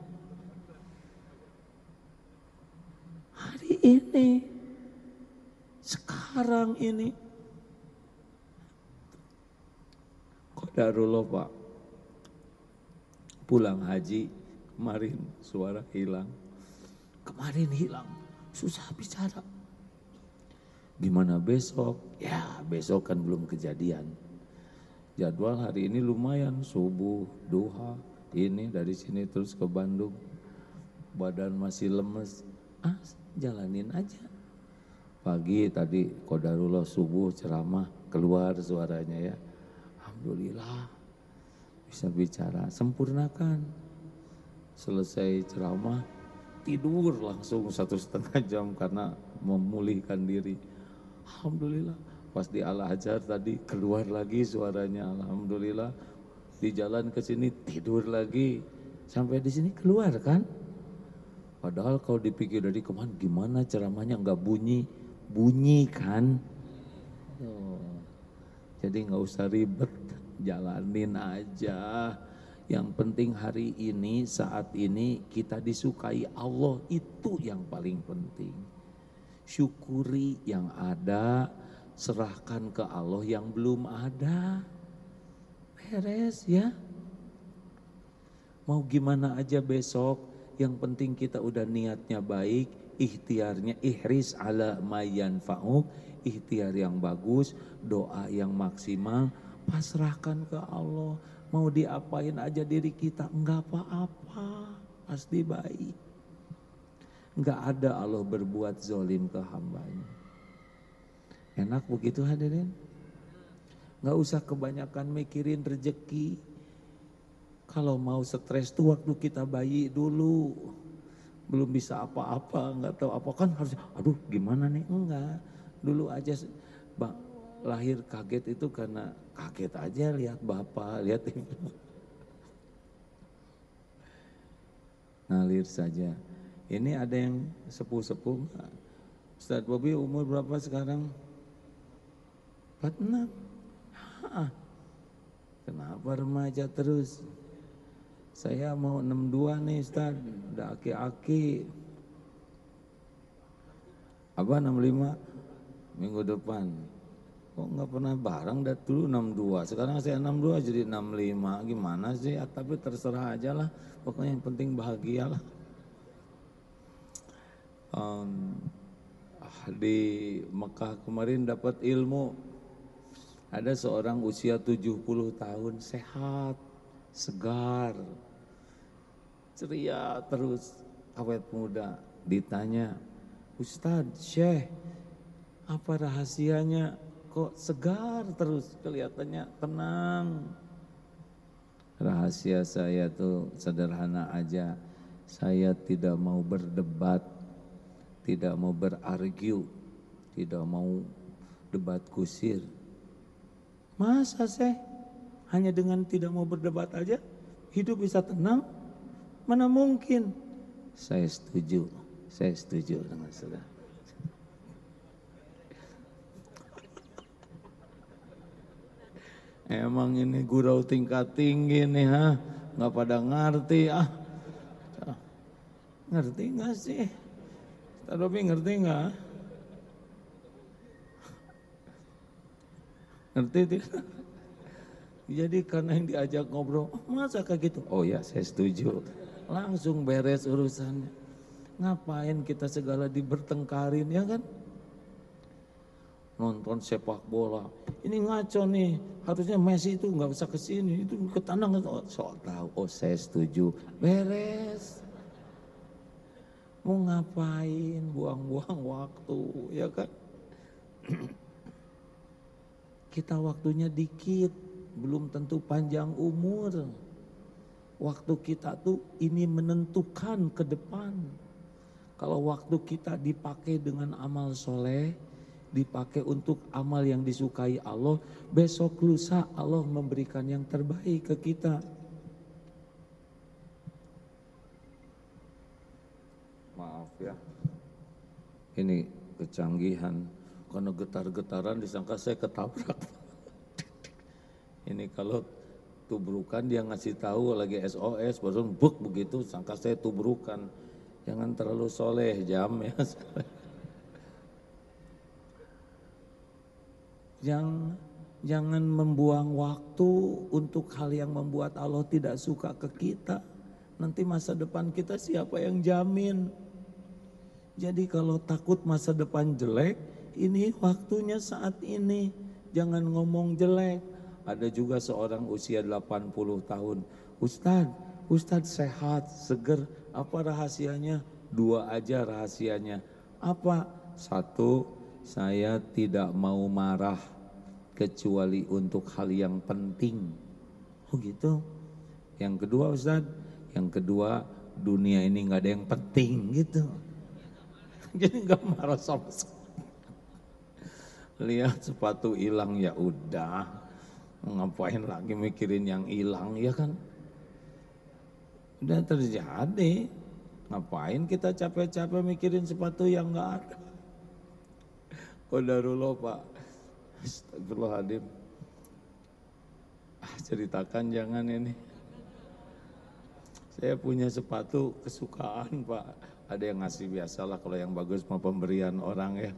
Hari ini, sekarang ini. Qadarullah Pak, pulang haji kemarin suara hilang, kemarin hilang, susah bicara. Gimana besok? Ya besok kan belum kejadian. Jadwal hari ini lumayan, subuh, duha, ini dari sini terus ke Bandung. Badan masih lemes, ah jalanin aja. Pagi tadi Qadarullah subuh ceramah, keluar suaranya ya. Alhamdulillah bisa bicara, sempurnakan. Selesai ceramah, tidur langsung satu setengah jam karena memulihkan diri. Alhamdulillah, pas di Al-Azhar tadi keluar lagi suaranya. Alhamdulillah, di jalan ke sini tidur lagi, sampai di sini keluar kan. Padahal kalau dipikir dari kemarin gimana ceramahnya nggak bunyi, bunyi kan. Oh, jadi nggak usah ribet, jalanin aja. Yang penting hari ini, saat ini kita disukai Allah, itu yang paling penting. Syukuri yang ada, serahkan ke Allah yang belum ada. Beres ya. Mau gimana aja besok, yang penting kita udah niatnya baik, ikhtiarnya ihris ala mayan fa'uk, ikhtiar yang bagus, doa yang maksimal, pasrahkan ke Allah. Mau diapain aja diri kita, enggak apa-apa, pasti baik. Enggak ada Allah berbuat zolim ke hambanya. Enak begitu hadirin? Enggak usah kebanyakan mikirin rezeki. Kalau mau stres tuh waktu kita bayi dulu. Belum bisa apa-apa, enggak tahu apa kan harus, aduh gimana nih, enggak. Dulu aja bang, lahir kaget itu karena kaget aja lihat bapak, lihat ibu. Ngalir saja. Ini ada yang sepuh-sepuh. Ustadz Bobi umur berapa sekarang? empat puluh enam. Hah, kenapa remaja terus? Saya mau enam puluh dua nih Ustadz, udah aki-aki. Apa enam puluh lima? Minggu depan. Kok nggak pernah bareng dari dulu enam puluh dua. Sekarang saya enam puluh dua jadi enam puluh lima. Gimana sih? Ya, tapi terserah aja lah. Pokoknya yang penting bahagia lah. Um, di Mekah kemarin dapat ilmu. Ada seorang usia tujuh puluh tahun sehat, segar, ceria terus, awet muda. Ditanya, Ustadz, Syekh, apa rahasianya kok segar terus, kelihatannya tenang? Rahasia saya tuh sederhana aja, saya tidak mau berdebat, tidak mau berargu, tidak mau debat kusir. Masa sih hanya dengan tidak mau berdebat aja hidup bisa tenang? Mana mungkin? Saya setuju, saya setuju dengan saudara. Emang ini gurau tingkat tinggi nih ha, nggak pada ngerti ah. Ngerti nggak sih? Tapi ngerti nggak? Ngerti tidak? Jadi karena yang diajak ngobrol, oh, masa kayak gitu? Oh ya saya setuju. Langsung beres urusannya. Ngapain kita segala dibertengkarin ya kan? Nonton sepak bola, ini ngaco nih, harusnya Messi itu nggak usah kesini, itu ke tanah, oh, so tahu, oh saya setuju, beres. Mau ngapain, buang-buang waktu, ya kan? Kita waktunya dikit, belum tentu panjang umur. Waktu kita tuh ini menentukan ke depan. Kalau waktu kita dipakai dengan amal soleh, dipakai untuk amal yang disukai Allah, besok lusa Allah memberikan yang terbaik ke kita. Maaf ya, ini kecanggihan, karena getar-getaran disangka saya ketabrak. Ini kalau tubrukan dia ngasih tahu lagi S O S, baru buk begitu, sangka saya tubrukan. Jangan terlalu soleh jam ya. Yang Jangan membuang waktu untuk hal yang membuat Allah tidak suka ke kita. Nanti masa depan kita siapa yang jamin? Jadi kalau takut masa depan jelek, ini waktunya saat ini. Jangan ngomong jelek. Ada juga seorang usia delapan puluh tahun. Ustadz, Ustadz sehat, seger. Apa rahasianya? Dua aja rahasianya. Apa? Satu, saya tidak mau marah kecuali untuk hal yang penting. Oh gitu. Yang kedua Ustadz, yang kedua dunia ini nggak ada yang penting gitu. Jadi nggak marah sama sekali. Lihat sepatu hilang ya udah, ngapain lagi mikirin yang hilang ya kan? Udah terjadi, ngapain kita capek-capek mikirin sepatu yang nggak ada? Qadarullah Pak. Astagfirullahaladzim. Ah, ceritakan jangan ini. Saya punya sepatu kesukaan Pak. Ada yang ngasih biasalah, kalau yang bagus mau pemberian orang ya.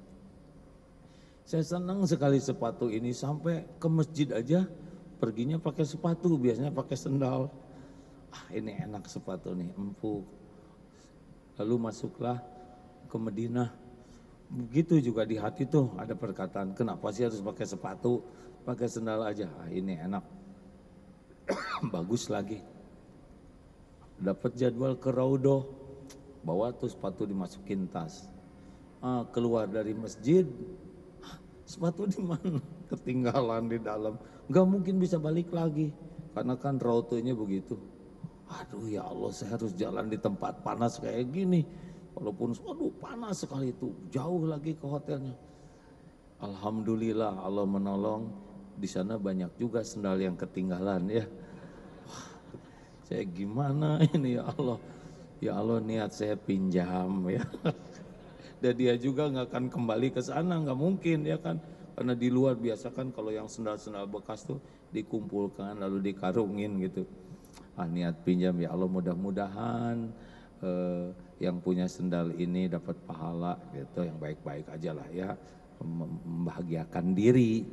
Saya senang sekali sepatu ini, sampai ke masjid aja perginya pakai sepatu, biasanya pakai sendal. Ah ini enak sepatu nih, empuk. Lalu masuklah ke Madinah. Begitu juga di hati tuh ada perkataan, kenapa sih harus pakai sepatu, pakai sendal aja. Ah, ini enak, bagus lagi. Dapat jadwal ke Raudoh, bawa tuh sepatu dimasukin tas. Ah, keluar dari masjid, ah, sepatu di mana? Ketinggalan di dalam, nggak mungkin bisa balik lagi, karena kan Raudohnya begitu. Aduh ya Allah, saya harus jalan di tempat panas kayak gini. Walaupun waduh panas sekali itu, jauh lagi ke hotelnya. Alhamdulillah Allah menolong, di sana banyak juga sendal yang ketinggalan ya. Wah, saya gimana ini ya Allah. Ya Allah, niat saya pinjam ya. Dan dia juga nggak akan kembali ke sana, nggak mungkin ya kan. Karena di luar biasa kan kalau yang sendal-sendal bekas tuh dikumpulkan lalu dikarungin gitu. Ah, niat pinjam ya Allah, mudah-mudahan eh, yang punya sendal ini dapat pahala gitu, yang baik-baik aja lah ya, membahagiakan diri.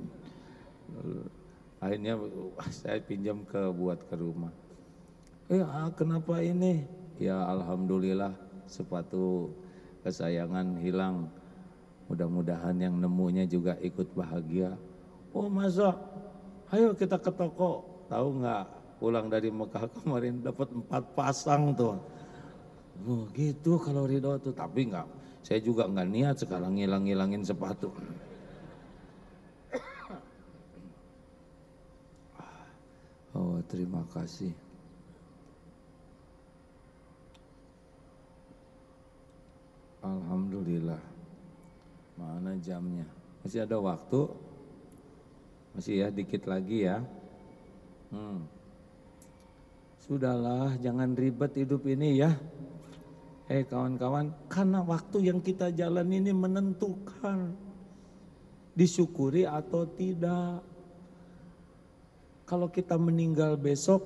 Akhirnya saya pinjam ke buat ke rumah. Eh ah, kenapa ini? Ya alhamdulillah sepatu kesayangan hilang. Mudah-mudahan yang nemunya juga ikut bahagia. Oh masa? Ayo kita ke toko. Tahu nggak? Pulang dari Mekah kemarin dapat empat pasang tuh. Oh gitu kalau ridho tuh, tapi enggak, saya juga enggak niat sekarang ngilang-ngilangin sepatu. Oh terima kasih. Alhamdulillah. Mana jamnya? Masih ada waktu? Masih ya, dikit lagi ya. Hmm. Sudahlah, jangan ribet hidup ini ya. Eh kawan-kawan, karena waktu yang kita jalan ini menentukan disyukuri atau tidak. Kalau kita meninggal besok,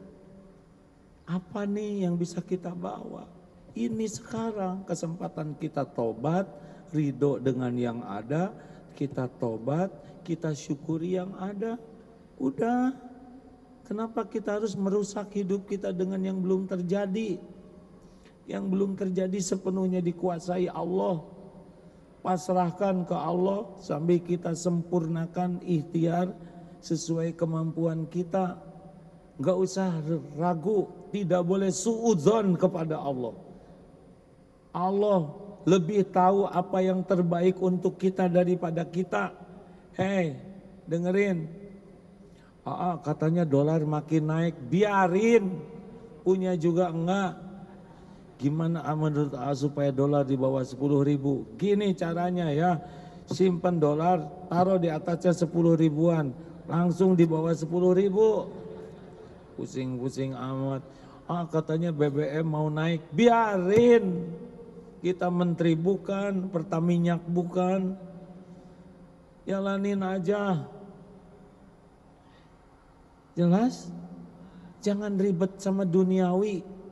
apa nih yang bisa kita bawa? Ini sekarang kesempatan kita tobat, ridho dengan yang ada, kita tobat, kita syukuri yang ada. Udah, kenapa kita harus merusak hidup kita dengan yang belum terjadi? Yang belum terjadi sepenuhnya dikuasai Allah. Pasrahkan ke Allah sambil kita sempurnakan ikhtiar sesuai kemampuan kita. Enggak usah ragu, tidak boleh suudzon kepada Allah. Allah lebih tahu apa yang terbaik untuk kita daripada kita. Hei, dengerin. Aa, katanya dolar makin naik, biarin. Punya juga enggak. Gimana menurut A supaya dolar di bawah sepuluh ribu? Gini caranya ya, simpan dolar, taruh di atasnya sepuluh ribuan, langsung di bawah sepuluh ribu. Pusing-pusing amat. Ah katanya B B M mau naik, biarin. Kita menteri bukan, Pertaminyak bukan. Jalanin aja. Jelas? Jangan ribet sama duniawi.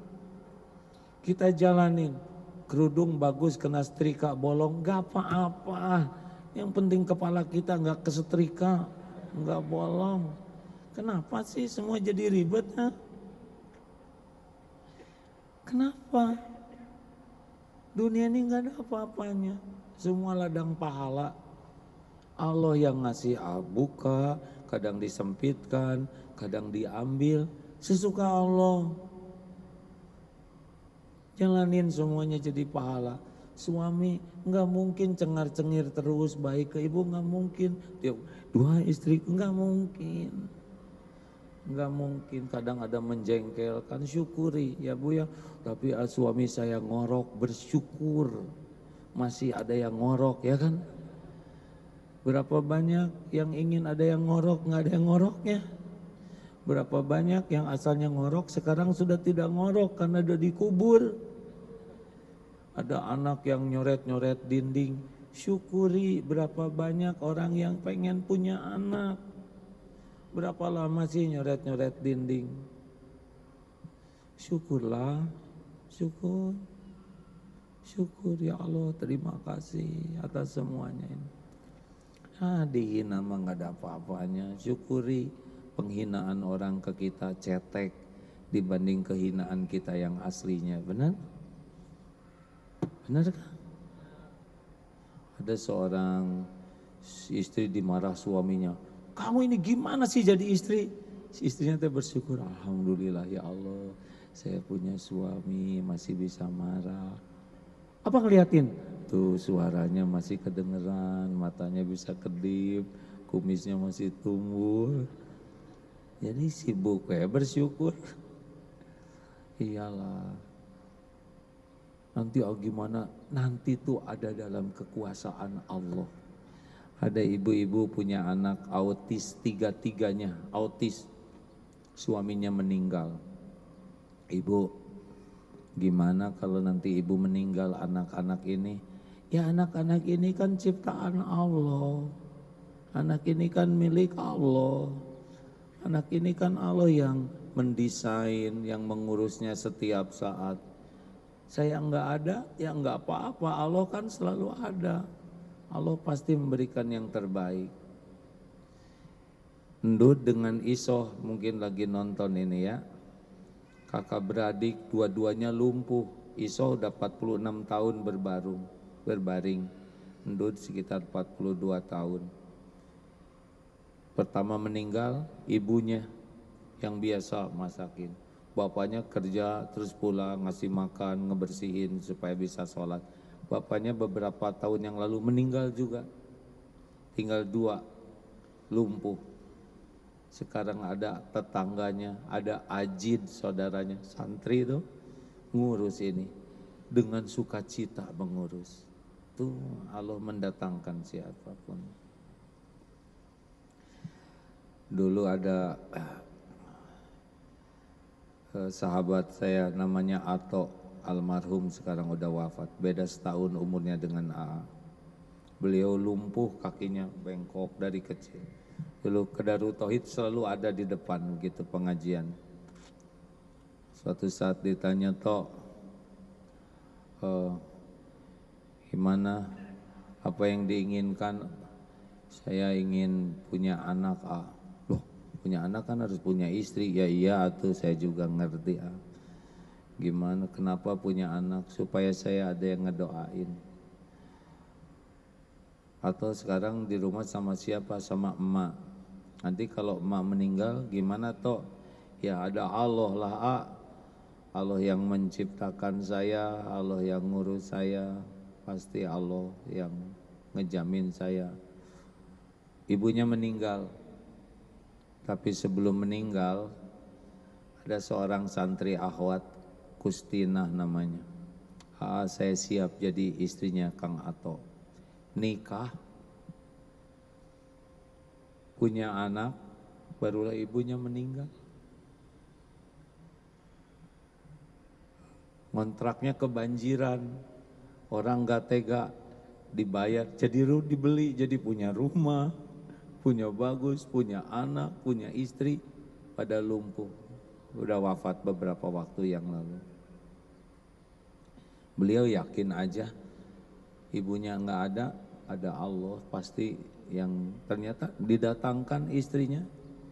Kita jalanin, kerudung bagus kena setrika bolong, gak apa-apa. Yang penting kepala kita nggak kesetrika, nggak bolong. Kenapa sih semua jadi ribet? Ha? Kenapa? Dunia ini nggak ada apa-apanya. Semua ladang pahala. Allah yang ngasih buka, kadang disempitkan, kadang diambil, sesuka Allah. Jalanin semuanya jadi pahala. Suami nggak mungkin cengar-cengir terus baik ke ibu, nggak mungkin. Dia dua istri nggak mungkin, nggak mungkin. Kadang ada menjengkelkan, syukuri ya bu ya. Tapi ah, suami saya ngorok, bersyukur masih ada yang ngorok ya kan. Berapa banyak yang ingin ada yang ngorok, nggak ada yang ngoroknya. Berapa banyak yang asalnya ngorok sekarang sudah tidak ngorok karena sudah dikubur. Ada anak yang nyoret-nyoret dinding, syukuri. Berapa banyak orang yang pengen punya anak. Berapa lama sih nyoret-nyoret dinding? Syukurlah, syukur. Syukur ya Allah, terima kasih atas semuanya ini. Ah, dihina mah nggak ada apa-apanya. Syukuri penghinaan orang ke kita cetek dibanding kehinaan kita yang aslinya. Benar? Benar kan? Ada seorang istri dimarah suaminya. Kamu ini gimana sih jadi istri? Si istrinya teh bersyukur, alhamdulillah ya Allah, saya punya suami masih bisa marah. Apa ngeliatin? Tuh suaranya masih kedengeran, matanya bisa kedip, kumisnya masih tumbuh. Jadi sibuk ya bersyukur. Iyalah. Nanti oh gimana? Nanti tuh ada dalam kekuasaan Allah. Ada ibu-ibu punya anak autis, tiga-tiganya autis. Suaminya meninggal. Ibu, gimana kalau nanti ibu meninggal anak-anak ini? Ya anak-anak ini kan ciptaan Allah. Anak ini kan milik Allah. Anak ini kan Allah yang mendesain, yang mengurusnya setiap saat. Saya enggak ada, ya enggak apa-apa. Allah kan selalu ada. Allah pasti memberikan yang terbaik. Ndut dengan Isoh mungkin lagi nonton ini ya. Kakak beradik dua-duanya lumpuh. Isoh udah empat puluh enam tahun berbarung, berbaring. Ndut sekitar empat puluh dua tahun. Pertama meninggal ibunya yang biasa masakin. Bapaknya kerja terus pulang ngasih makan, ngebersihin supaya bisa sholat. Bapaknya beberapa tahun yang lalu meninggal juga. Tinggal dua, lumpuh. Sekarang ada tetangganya, ada Ajid saudaranya, santri itu ngurus ini. Dengan sukacita mengurus. Tuh Allah mendatangkan siapapun. Dulu ada eh, sahabat saya namanya Ato, almarhum sekarang udah wafat. Beda setahun umurnya dengan A A. Beliau lumpuh kakinya bengkok dari kecil. Dulu Kedarut Tauhid selalu ada di depan gitu pengajian. Suatu saat ditanya, Tok, eh, gimana, apa yang diinginkan? Saya ingin punya anak. Ah, loh, punya anak kan harus punya istri. Ya iya, tuh saya juga ngerti. Ah. Gimana, kenapa punya anak? Supaya saya ada yang ngedoain. Atau sekarang di rumah sama siapa? Sama emak. Nanti kalau emak meninggal gimana toh? Ya ada Allah lah. Ah. Allah yang menciptakan saya, Allah yang ngurus saya, pasti Allah yang ngejamin saya. Ibunya meninggal, tapi sebelum meninggal ada seorang santri akhwat, Kustinah namanya. Ah, saya siap jadi istrinya Kang Ato. Nikah, punya anak, barulah ibunya meninggal. Kontraknya kebanjiran, orang gak tega dibayar, jadi dibeli, jadi punya rumah, punya bagus, punya anak, punya istri, pada lumpuh. Udah wafat beberapa waktu yang lalu. Beliau yakin aja ibunya gak ada, ada Allah, pasti yang ternyata didatangkan istrinya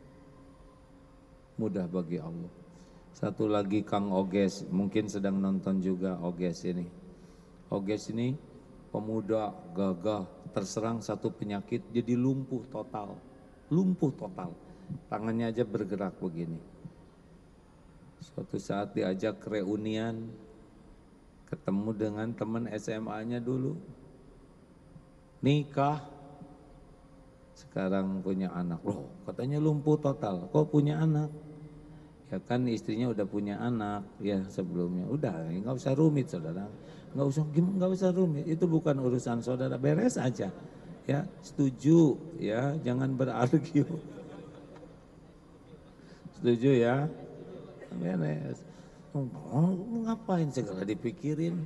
mudah bagi Allah. Satu lagi Kang Oges, mungkin sedang nonton juga Oges ini. Oges ini pemuda gagah, terserang satu penyakit jadi lumpuh total. Lumpuh total. Tangannya aja bergerak begini. Suatu saat diajak reunian, ketemu dengan teman S M A-nya dulu. Nikah, sekarang punya anak. Loh, katanya lumpuh total, kok punya anak? Ya kan istrinya udah punya anak ya sebelumnya. Udah, nggak usah rumit saudara, nggak usah nggak usah rumit. Itu bukan urusan saudara, beres aja. Ya, setuju ya, jangan berargu. Setuju ya, beres. Oh, ngapain segala dipikirin?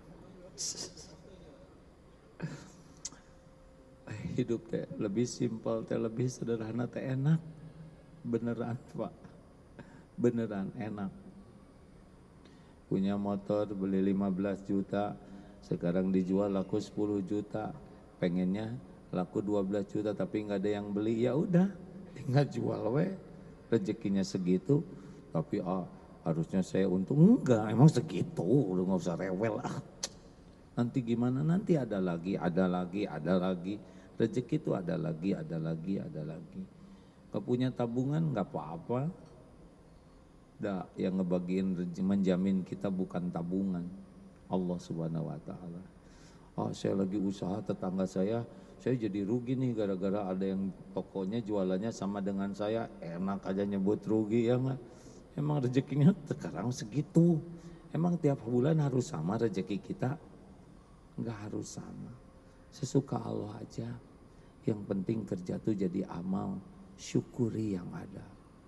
Hidup teh lebih simpel, teh lebih sederhana, teh enak. Beneran Pak, beneran enak. Punya motor beli lima belas juta, sekarang dijual laku sepuluh juta. Pengennya laku dua belas juta tapi nggak ada yang beli, ya udah tinggal jual we. Rezekinya segitu, tapi ah, harusnya saya untung. Enggak, emang segitu, udah nggak usah rewel ah. Nanti gimana, nanti ada lagi, ada lagi, ada lagi. Rezeki itu ada lagi, ada lagi, ada lagi. Gak punya tabungan gak apa-apa. Dah, yang ngebagiin rezeki, menjamin kita bukan tabungan, Allah Subhanahu Wa Taala. Oh, saya lagi usaha, tetangga saya, saya jadi rugi nih gara-gara ada yang tokonya jualannya sama dengan saya. Enak aja nyebut rugi ya nggak? Emang rezekinya sekarang segitu. Emang tiap bulan harus sama rezeki kita? Enggak harus sama. Sesuka Allah aja. Yang penting kerja tuh jadi amal. Syukuri yang ada.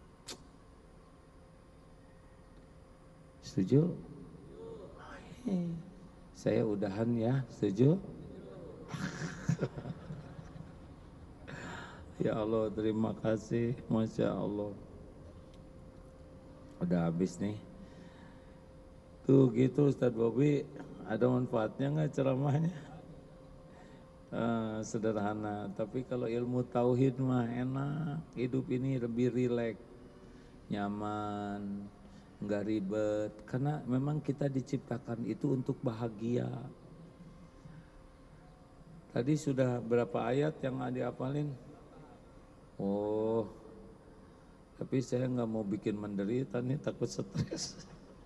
Setuju? Hey, saya udahan ya, setuju? Ya Allah, terima kasih. Masya Allah. Udah habis nih. Tuh gitu Ustadz Bobi, ada manfaatnya nggak ceramahnya? Uh, sederhana, tapi kalau ilmu tauhid mah enak, hidup ini lebih rileks, nyaman, nggak ribet, karena memang kita diciptakan itu untuk bahagia. Tadi sudah berapa ayat yang dihafalin? Oh, tapi saya nggak mau bikin menderita nih, takut stres.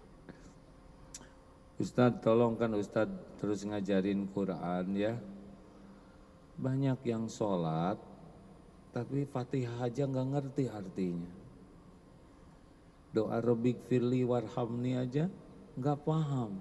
Ustadz tolong kan Ustadz terus ngajarin Quran ya. Banyak yang sholat tapi Fatihah aja nggak ngerti artinya. Doa Rabbik firli warhamni aja nggak paham.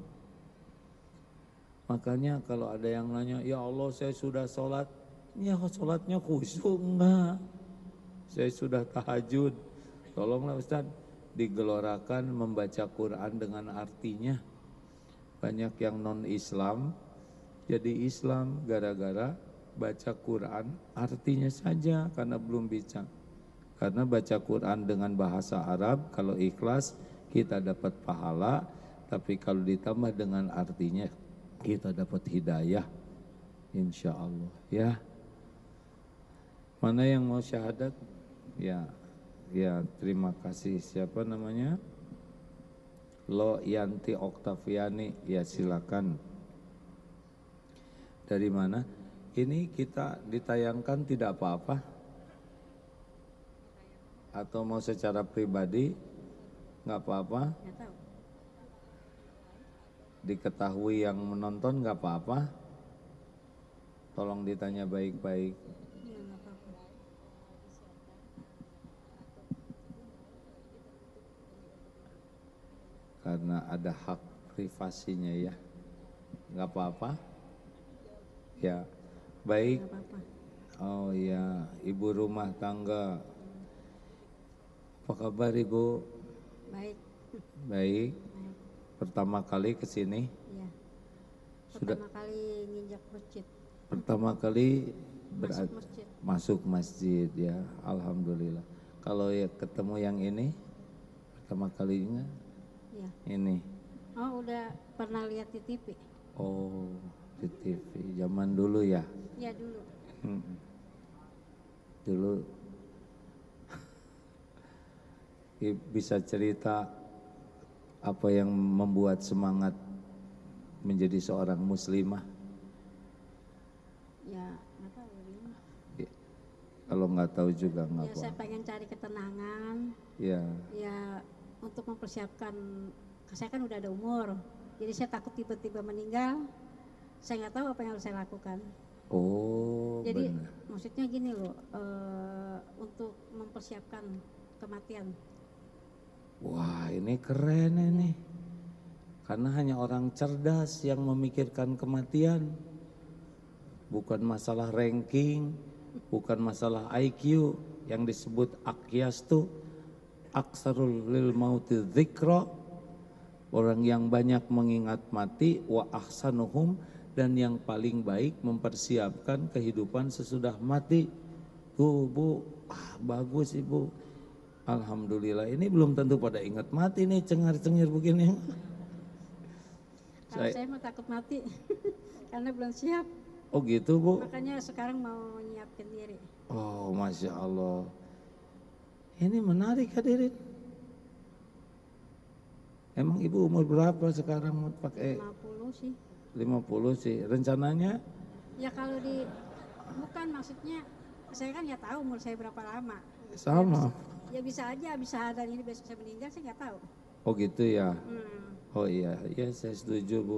Makanya kalau ada yang nanya, ya Allah saya sudah sholat, ya sholatnya khusyuk enggak? Saya sudah tahajud. Tolonglah Ustadz digelorakan membaca Quran dengan artinya. Banyak yang non Islam jadi Islam gara-gara baca Quran artinya saja karena belum bisa. Karena baca Quran dengan bahasa Arab kalau ikhlas kita dapat pahala, tapi kalau ditambah dengan artinya kita dapat hidayah insya Allah ya. Mana yang mau syahadat? Ya, ya terima kasih. Siapa namanya? Lo Yanti Oktaviani, ya silakan. Dari mana? Ini kita ditayangkan tidak apa-apa? Atau mau secara pribadi? Nggak apa-apa? Diketahui yang menonton nggak apa-apa? Tolong ditanya baik-baik. Karena ada hak privasinya ya. Nggak apa-apa? Ya. Baik. Oh ya, ibu rumah tangga. Apa kabar Ibu? Baik. Baik. Pertama kali ke sini? Iya. Sudah pertama kali nginjak masjid. Pertama kali masuk masjid. Masuk masjid ya, alhamdulillah. Kalau ya ketemu yang ini pertama kalinya? Iya. Ini. Oh, udah pernah lihat di T V. Oh, Di T V zaman dulu ya. Ya dulu. Hmm. Dulu bisa cerita apa yang membuat semangat menjadi seorang muslimah? Ya nggak tahu ini. Ya, kalau nggak tahu juga nggak Ya apa. saya pengen cari ketenangan. Ya. Ya untuk mempersiapkan. Saya kan udah ada umur. Jadi saya takut tiba-tiba meninggal. Saya nggak tahu apa yang harus saya lakukan. Oh, Jadi benar. maksudnya gini loh, uh, untuk mempersiapkan kematian. Wah, ini keren ini. Karena hanya orang cerdas yang memikirkan kematian. Bukan masalah ranking, bukan masalah I Q yang disebut akyastu, aksarul lil mauti dzikra. Orang yang banyak mengingat mati, wa ahsanuhum, dan yang paling baik mempersiapkan kehidupan sesudah mati. Tuh Bu, ah, bagus Ibu. Alhamdulillah, ini belum tentu pada ingat mati nih, cengar-cengir begini. Kalau saya, saya mah takut mati karena belum siap. Oh gitu Bu? Makanya sekarang mau nyiapkan diri. Oh Masya Allah. Ini menarik hadirin. Emang Ibu umur berapa sekarang mau pakai? lima puluh sih. lima puluh sih. Rencananya? Ya kalau di, bukan maksudnya, saya kan nggak tahu umur saya berapa lama. Sama. Ya bisa, ya bisa aja, bisa dan ini besok saya meninggal, saya nggak tahu. Oh gitu ya. Hmm. Oh iya, ya saya setuju Bu.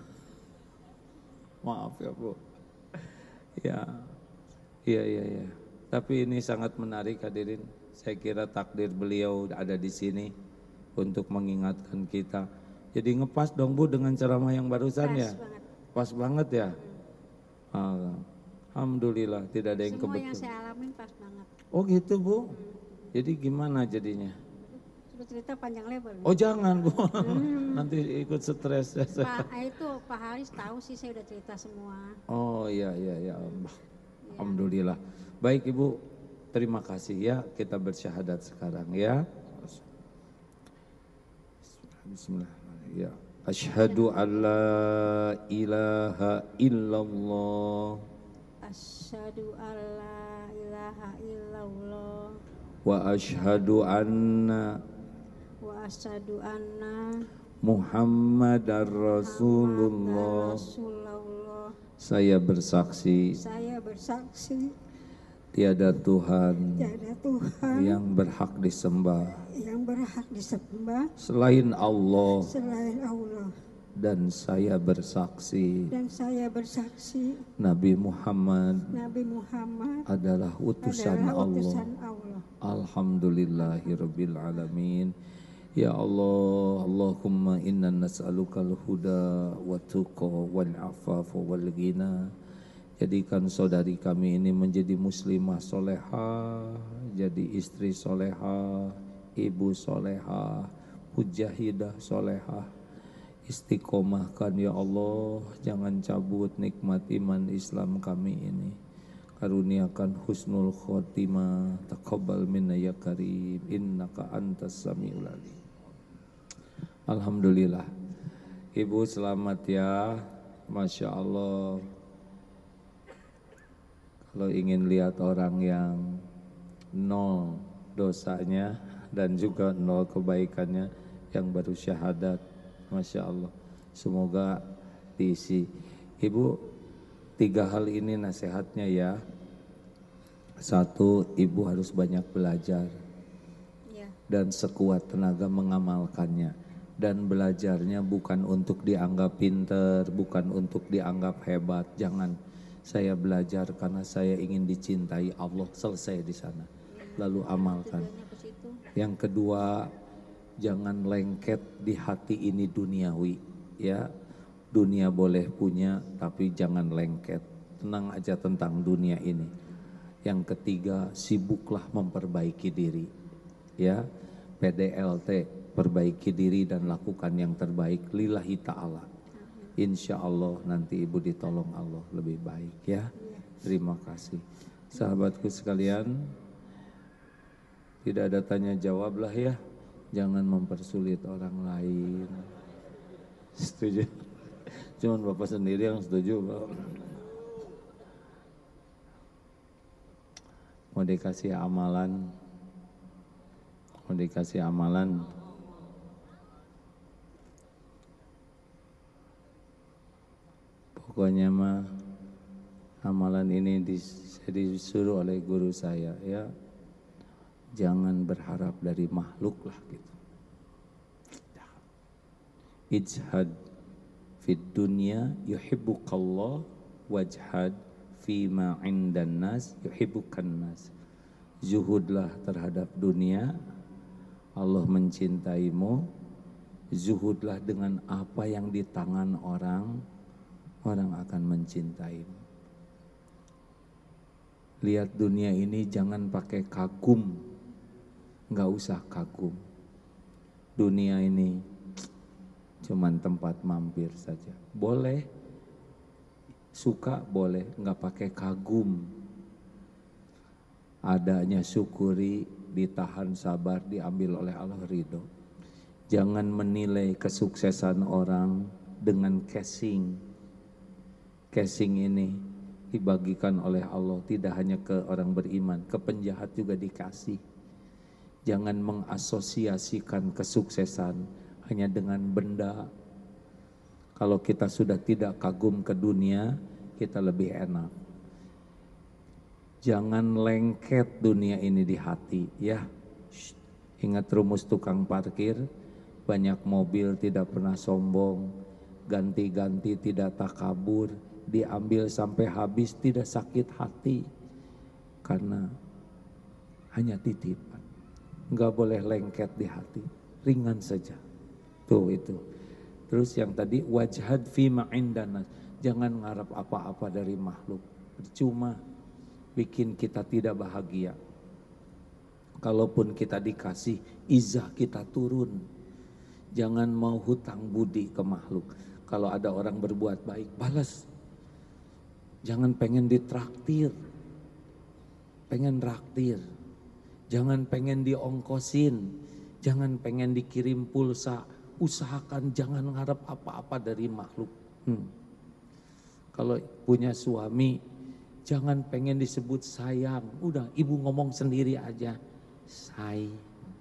Maaf ya Bu. Ya, iya iya iya. Tapi ini sangat menarik hadirin. Saya kira takdir beliau ada di sini untuk mengingatkan kita. Jadi ngepas dong Bu dengan ceramah yang barusan Pas ya. banget. Pas banget ya. Hmm. Alhamdulillah tidak ada yang Semua kebetulan. yang saya alamin pas banget. Oh gitu Bu. Hmm. Jadi gimana jadinya? Sudah cerita panjang lebar. Oh jangan Bu. Hmm. Nanti ikut stres. Pak itu Pak Haris tahu sih saya udah cerita semua. Oh iya iya ya. Alhamdulillah. Baik Ibu, terima kasih ya. Kita bersyahadat sekarang ya. Bismillahirrahmanirrahim. Ya. Asyhadu an la ilaha illallah. Asyhadu an la ilaha illallah. Wa asyhadu anna Wa asyhadu anna Muhammadar Rasulullah. Rasulullah. Saya bersaksi. Saya bersaksi. Tiada Tuhan. Tiada Tuhan. Yang berhak disembah. Yang berhak disembah. Selain Allah. Selain Allah. Dan saya bersaksi. Dan saya bersaksi. Nabi Muhammad. Nabi Muhammad. Adalah utusan adalah Allah. Utusan Allah. Alhamdulillahirabbil alamin. Ya Allah, Allahumma inna nas'alukal huda wa tuqa wal afafa wal ghina. Jadikan saudari kami ini menjadi muslimah solehah, jadi istri solehah, ibu solehah, mujahidah solehah. Istiqomahkan ya Allah, jangan cabut nikmat iman Islam kami ini. Karuniakan husnul khotimah, taqabbal minna ya karim, innaka antas samiul alim. Alhamdulillah. Ibu selamat ya, Masya Allah. Kalau ingin lihat orang yang nol dosanya dan juga nol kebaikannya, yang baru syahadat, Masya Allah. Semoga diisi. Ibu, tiga hal ini nasihatnya ya. Satu, ibu harus banyak belajar Ya. dan sekuat tenaga mengamalkannya. Dan belajarnya bukan untuk dianggap pinter, bukan untuk dianggap hebat. Jangan, saya belajar karena saya ingin dicintai Allah, selesai di sana. Lalu amalkan. Yang kedua, jangan lengket di hati ini duniawi. Ya, dunia boleh punya, tapi jangan lengket. Tenang aja tentang dunia ini. Yang ketiga, sibuklah memperbaiki diri. Ya, P D L T, perbaiki diri dan lakukan yang terbaik lillahi ta'ala. Insya Allah nanti ibu ditolong Allah lebih baik ya. Terima kasih. Sahabatku sekalian, tidak ada tanya jawab lah ya. Jangan mempersulit orang lain. Setuju? Cuman Bapak sendiri yang setuju. Mau dikasih amalan, mau dikasih amalan. Pokoknya mah amalan ini disuruh oleh guru saya ya, jangan berharap dari makhluk lah gitu. Ijhad fid dunya yuhibbukallah wajhad fima indan nas yuhibbukan nas. Zuhudlah terhadap dunia, Allah mencintaimu. Zuhudlah dengan apa yang di tangan orang, orang akan mencintaimu. Lihat dunia ini jangan pakai kagum, nggak usah kagum. Dunia ini cuman tempat mampir saja. Boleh, suka boleh, nggak pakai kagum. Adanya syukuri, ditahan sabar, diambil oleh Allah ridho. Jangan menilai kesuksesan orang dengan casing. Casing ini dibagikan oleh Allah tidak hanya ke orang beriman, ke penjahat juga dikasih. Jangan mengasosiasikan kesuksesan hanya dengan benda. Kalau kita sudah tidak kagum ke dunia, kita lebih enak. Jangan lengket dunia ini di hati ya. Shh. Ingat rumus tukang parkir, banyak mobil tidak pernah sombong, ganti-ganti tidak takabur, diambil sampai habis tidak sakit hati, karena hanya titipan. Enggak boleh lengket di hati, ringan saja. Tuh itu. Terus yang tadi wajhad fima indanas, jangan ngarap apa-apa dari makhluk, percuma, bikin kita tidak bahagia. Kalaupun kita dikasih, izah kita turun. Jangan mau hutang budi ke makhluk. Kalau ada orang berbuat baik, balas. Jangan pengen ditraktir, pengen raktir. Jangan pengen diongkosin, jangan pengen dikirim pulsa. Usahakan jangan ngarep apa-apa dari makhluk. Hmm. Kalau punya suami, jangan pengen disebut sayang. Udah, ibu ngomong sendiri aja, say.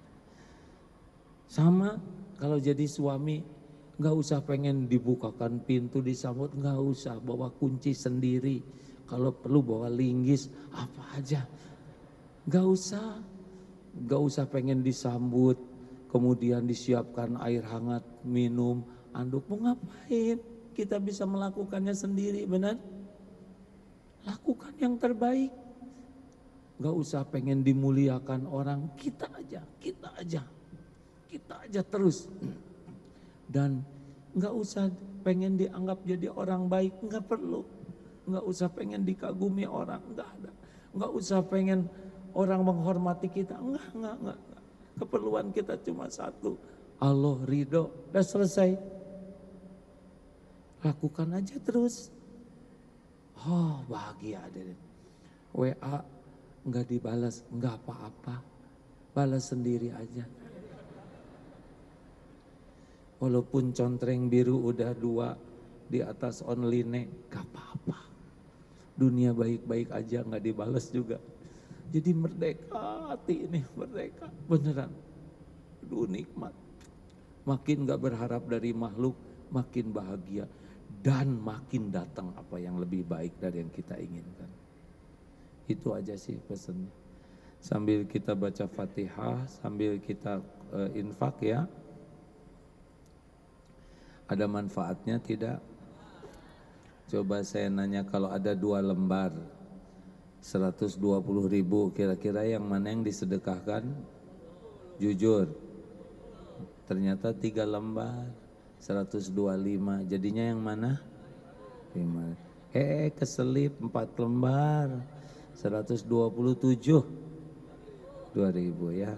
Sama kalau jadi suami, gak usah pengen dibukakan pintu disambut, gak usah, bawa kunci sendiri. Kalau perlu bawa linggis, apa aja. Gak usah, gak usah pengen disambut, kemudian disiapkan air hangat, minum, anduk. Mau ngapain? Kita bisa melakukannya sendiri, benar? Lakukan yang terbaik. Gak usah pengen dimuliakan orang, kita aja, kita aja. Kita aja terus. Dan gak usah pengen dianggap jadi orang baik, gak perlu. Gak usah pengen dikagumi orang, gak ada. Gak usah pengen orang menghormati kita, enggak, enggak, enggak. Keperluan kita cuma satu, Allah ridho, udah selesai. Lakukan aja terus. Oh bahagia deh. W A enggak dibalas, enggak apa-apa. Balas sendiri aja. Walaupun contreng biru udah dua di atas online, gak apa-apa. Dunia baik-baik aja gak dibalas juga. Jadi merdeka hati ini, merdeka beneran. Aduh nikmat. Makin gak berharap dari makhluk, makin bahagia. Dan makin datang apa yang lebih baik dari yang kita inginkan. Itu aja sih pesannya. Sambil kita baca Fatihah, sambil kita uh, infak ya. Ada manfaatnya tidak? Coba saya nanya, kalau ada dua lembar seratus dua puluh ribu, kira-kira yang mana yang disedekahkan? Jujur. Ternyata tiga lembar seratus dua puluh lima, jadinya yang mana? lima. Eh keselip empat lembar seratus dua puluh tujuh, dua ribu ya.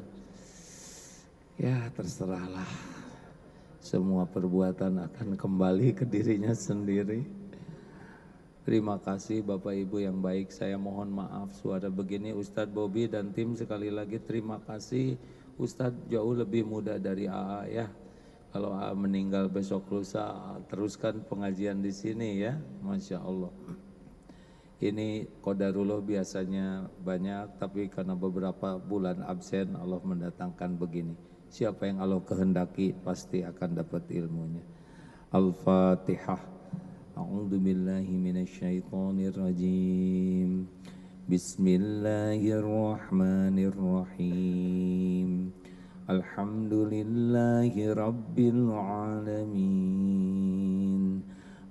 Ya terserahlah. Semua perbuatan akan kembali ke dirinya sendiri. Terima kasih Bapak Ibu yang baik. Saya mohon maaf suara begini. Ustadz Bobby dan tim sekali lagi terima kasih. Ustadz jauh lebih muda dari A A ya. Kalau A meninggal besok lusa, teruskan pengajian di sini ya, Masya Allah. Ini qadarullah biasanya banyak, tapi karena beberapa bulan absen Allah mendatangkan begini. Siapa yang Allah kehendaki pasti akan dapat ilmunya. Al-Fatihah. A'udzu billahi minasyaitonir rajim. Bismillahirrahmanirrahim. Alhamdulillahi rabbil alamin.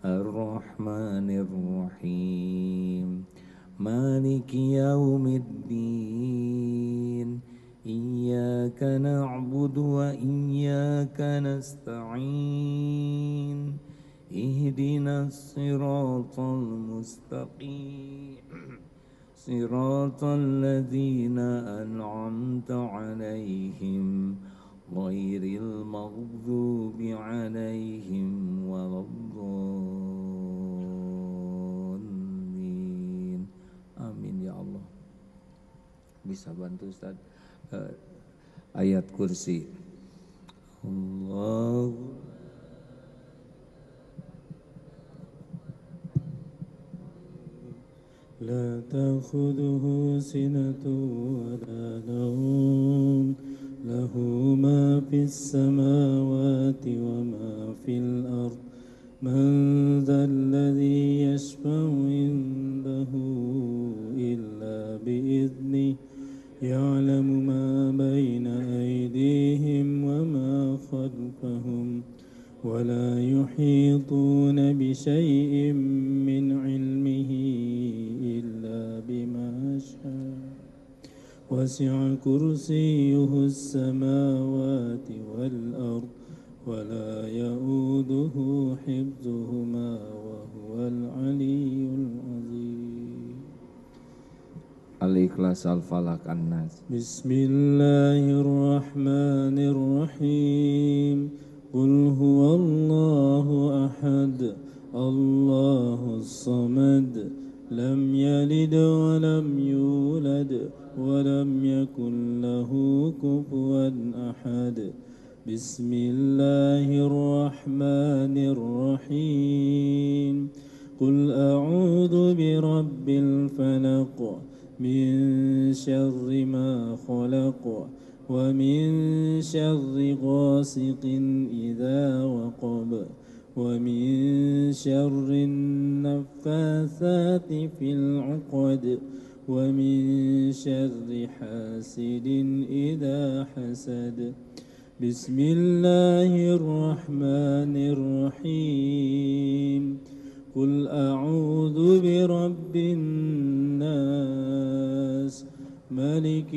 Ar-Rahmanir-Rahim. Maliki yaumiddin. Iyyaka na'budu wa iyyaka nasta'in. Ihdinas siratal mustaqim. Siratal ladzina an'amta 'alaihim ghairil maghdubi 'alaihim waladdallin. Amin ya Allah. Bisa bantu Ustaz uh, ayat kursi. Allah لا تأخذه سنة ولا نوم له ما في السماوات وما في الأرض من ذا الذي يشفع عنده إلا بإذنه يعلم ما بين أيديهم وما خلفهم ولا يحيطون بشيء من علمه إلا بما شاء وسع كرسيه السماوات والأرض ولا يؤوده حفظهما وهو العلي العظيم. Al-Ikhlas, Al-Falaq, An-Nas. بسم الله الرحمن الرحيم. قل هو الله أحد الله الصمد لم يلد ولم يولد ولم يكن له كفوا أحد. بسم الله الرحمن الرحيم. قل أعوذ برب الفلق من شر ما خلق ومن شر غاسق إذا وقب ومن شر النفاثات في العقد ومن شر حاسد إذا حسد. بسم الله الرحمن الرحيم. قل أعوذ برب الناس ملك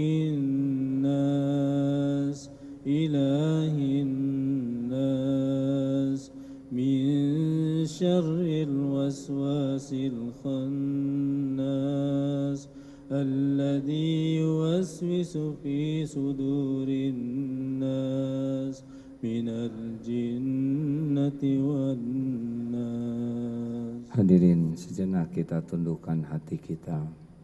الناس إله الناس من شر الوسواس الخناس الذي يوسوس في صدور الناس من الجنة والناس. Hadirin, sejenak kita tundukkan hati kita.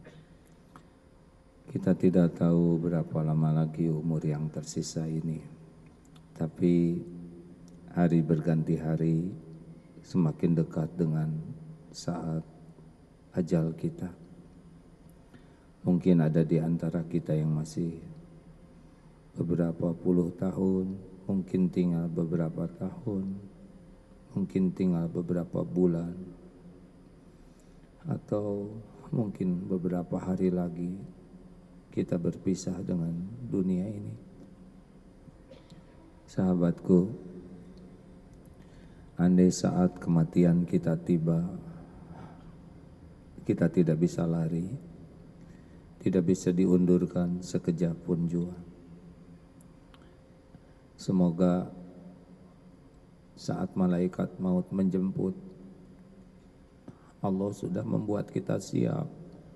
Kita tidak tahu berapa lama lagi umur yang tersisa ini. Tapi hari berganti hari semakin dekat dengan saat ajal kita. Mungkin ada di antara kita yang masih beberapa puluh tahun, mungkin tinggal beberapa tahun, mungkin tinggal beberapa bulan, atau mungkin beberapa hari lagi kita berpisah dengan dunia ini. Sahabatku, andai saat kematian kita tiba, kita tidak bisa lari, tidak bisa diundurkan sekejap pun jua. Semoga saat malaikat maut menjemput, Allah sudah membuat kita siap.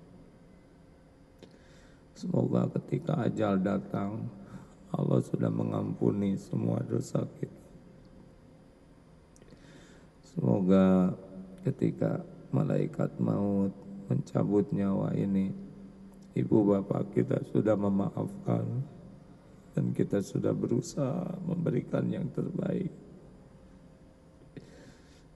Semoga ketika ajal datang, Allah sudah mengampuni semua dosa kita. Semoga ketika malaikat maut mencabut nyawa ini, ibu bapak kita sudah memaafkan dan kita sudah berusaha memberikan yang terbaik.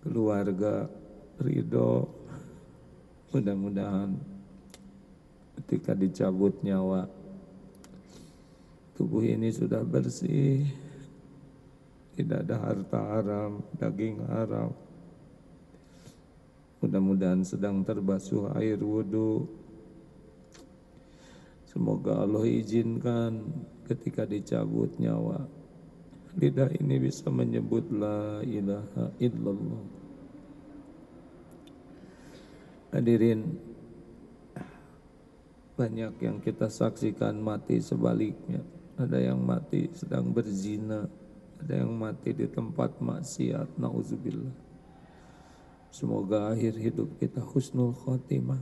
keluarga ridho. Mudah-mudahan ketika dicabut nyawa, tubuh ini sudah bersih, tidak ada harta haram, daging haram. Mudah-mudahan sedang terbasuh air wudhu. Semoga Allah izinkan ketika dicabut nyawa, lidah ini bisa menyebut la ilaha illallah. Hadirin, banyak yang kita saksikan mati sebaliknya. Ada yang mati sedang berzina, ada yang mati di tempat maksiat, na'udzubillah. Semoga akhir hidup kita husnul khotimah.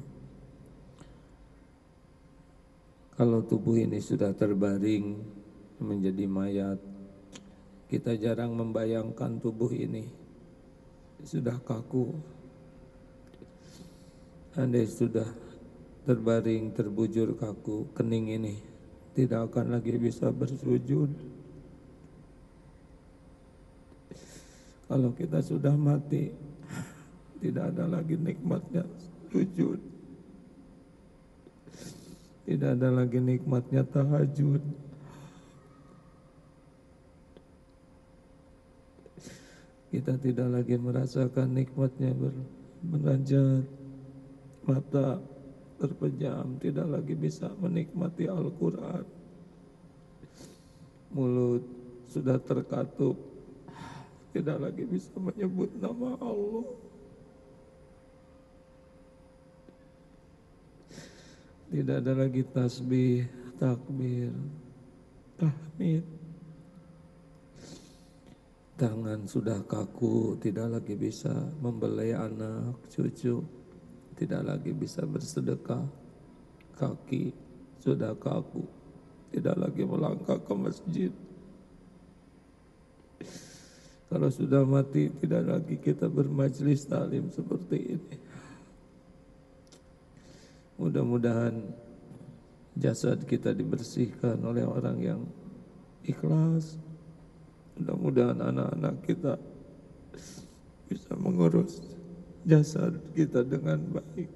Kalau tubuh ini sudah terbaring menjadi mayat, kita jarang membayangkan tubuh ini sudah kaku. Andai sudah terbaring, terbujur kaku, kening ini tidak akan lagi bisa bersujud. Kalau kita sudah mati, tidak ada lagi nikmatnya sujud, tidak ada lagi nikmatnya tahajud. Kita tidak lagi merasakan nikmatnya bermunajat. Mata terpejam, tidak lagi bisa menikmati Al-Quran. Mulut sudah terkatup, tidak lagi bisa menyebut nama Allah. Tidak ada lagi tasbih, takbir, tahmid. Tangan sudah kaku, tidak lagi bisa membelai anak, cucu. Tidak lagi bisa bersedekah. Kaki sudah kaku, tidak lagi melangkah ke masjid. Kalau sudah mati, tidak lagi kita bermajlis taklim seperti ini. Mudah-mudahan jasad kita dibersihkan oleh orang yang ikhlas. Mudah-mudahan anak-anak kita bisa mengurus jasad kita dengan baik,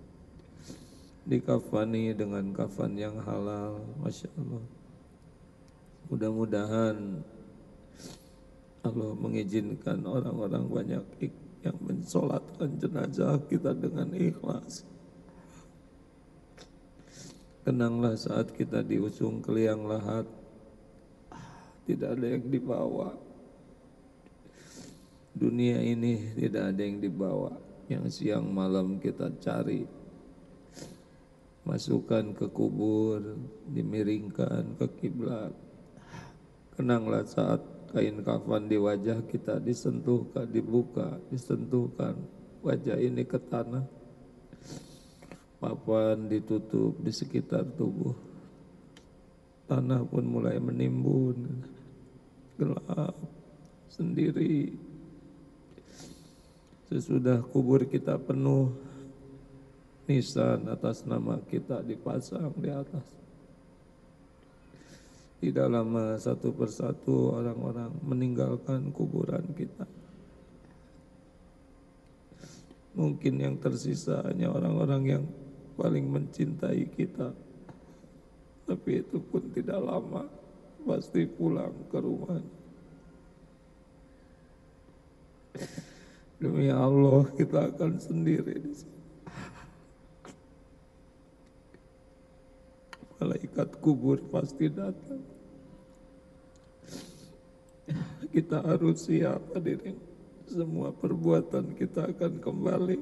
dikafani dengan kafan yang halal, Masya Allah. Mudah-mudahan Allah mengizinkan orang-orang banyak yang mensolatkan jenazah kita dengan ikhlas. Kenanglah saat kita diusung ke liang lahat, tidak ada yang dibawa. Dunia ini tidak ada yang dibawa. Yang siang malam kita cari, masukkan ke kubur, dimiringkan ke kiblat. Kenanglah saat kain kafan di wajah kita disentuhkan, dibuka, disentuhkan wajah ini ke tanah. Papan ditutup di sekitar tubuh. Tanah pun mulai menimbun, gelap, sendiri. Sesudah kubur kita penuh, nisan atas nama kita dipasang di atas. Tidak lama satu persatu orang-orang meninggalkan kuburan kita. Mungkin yang tersisa hanya orang-orang yang paling mencintai kita. Tapi itu pun tidak lama, pasti pulang ke rumah. Demi Allah kita akan sendiri di sini. Malaikat kubur pasti datang. Kita harus siap, hadirin. Semua perbuatan kita akan kembali.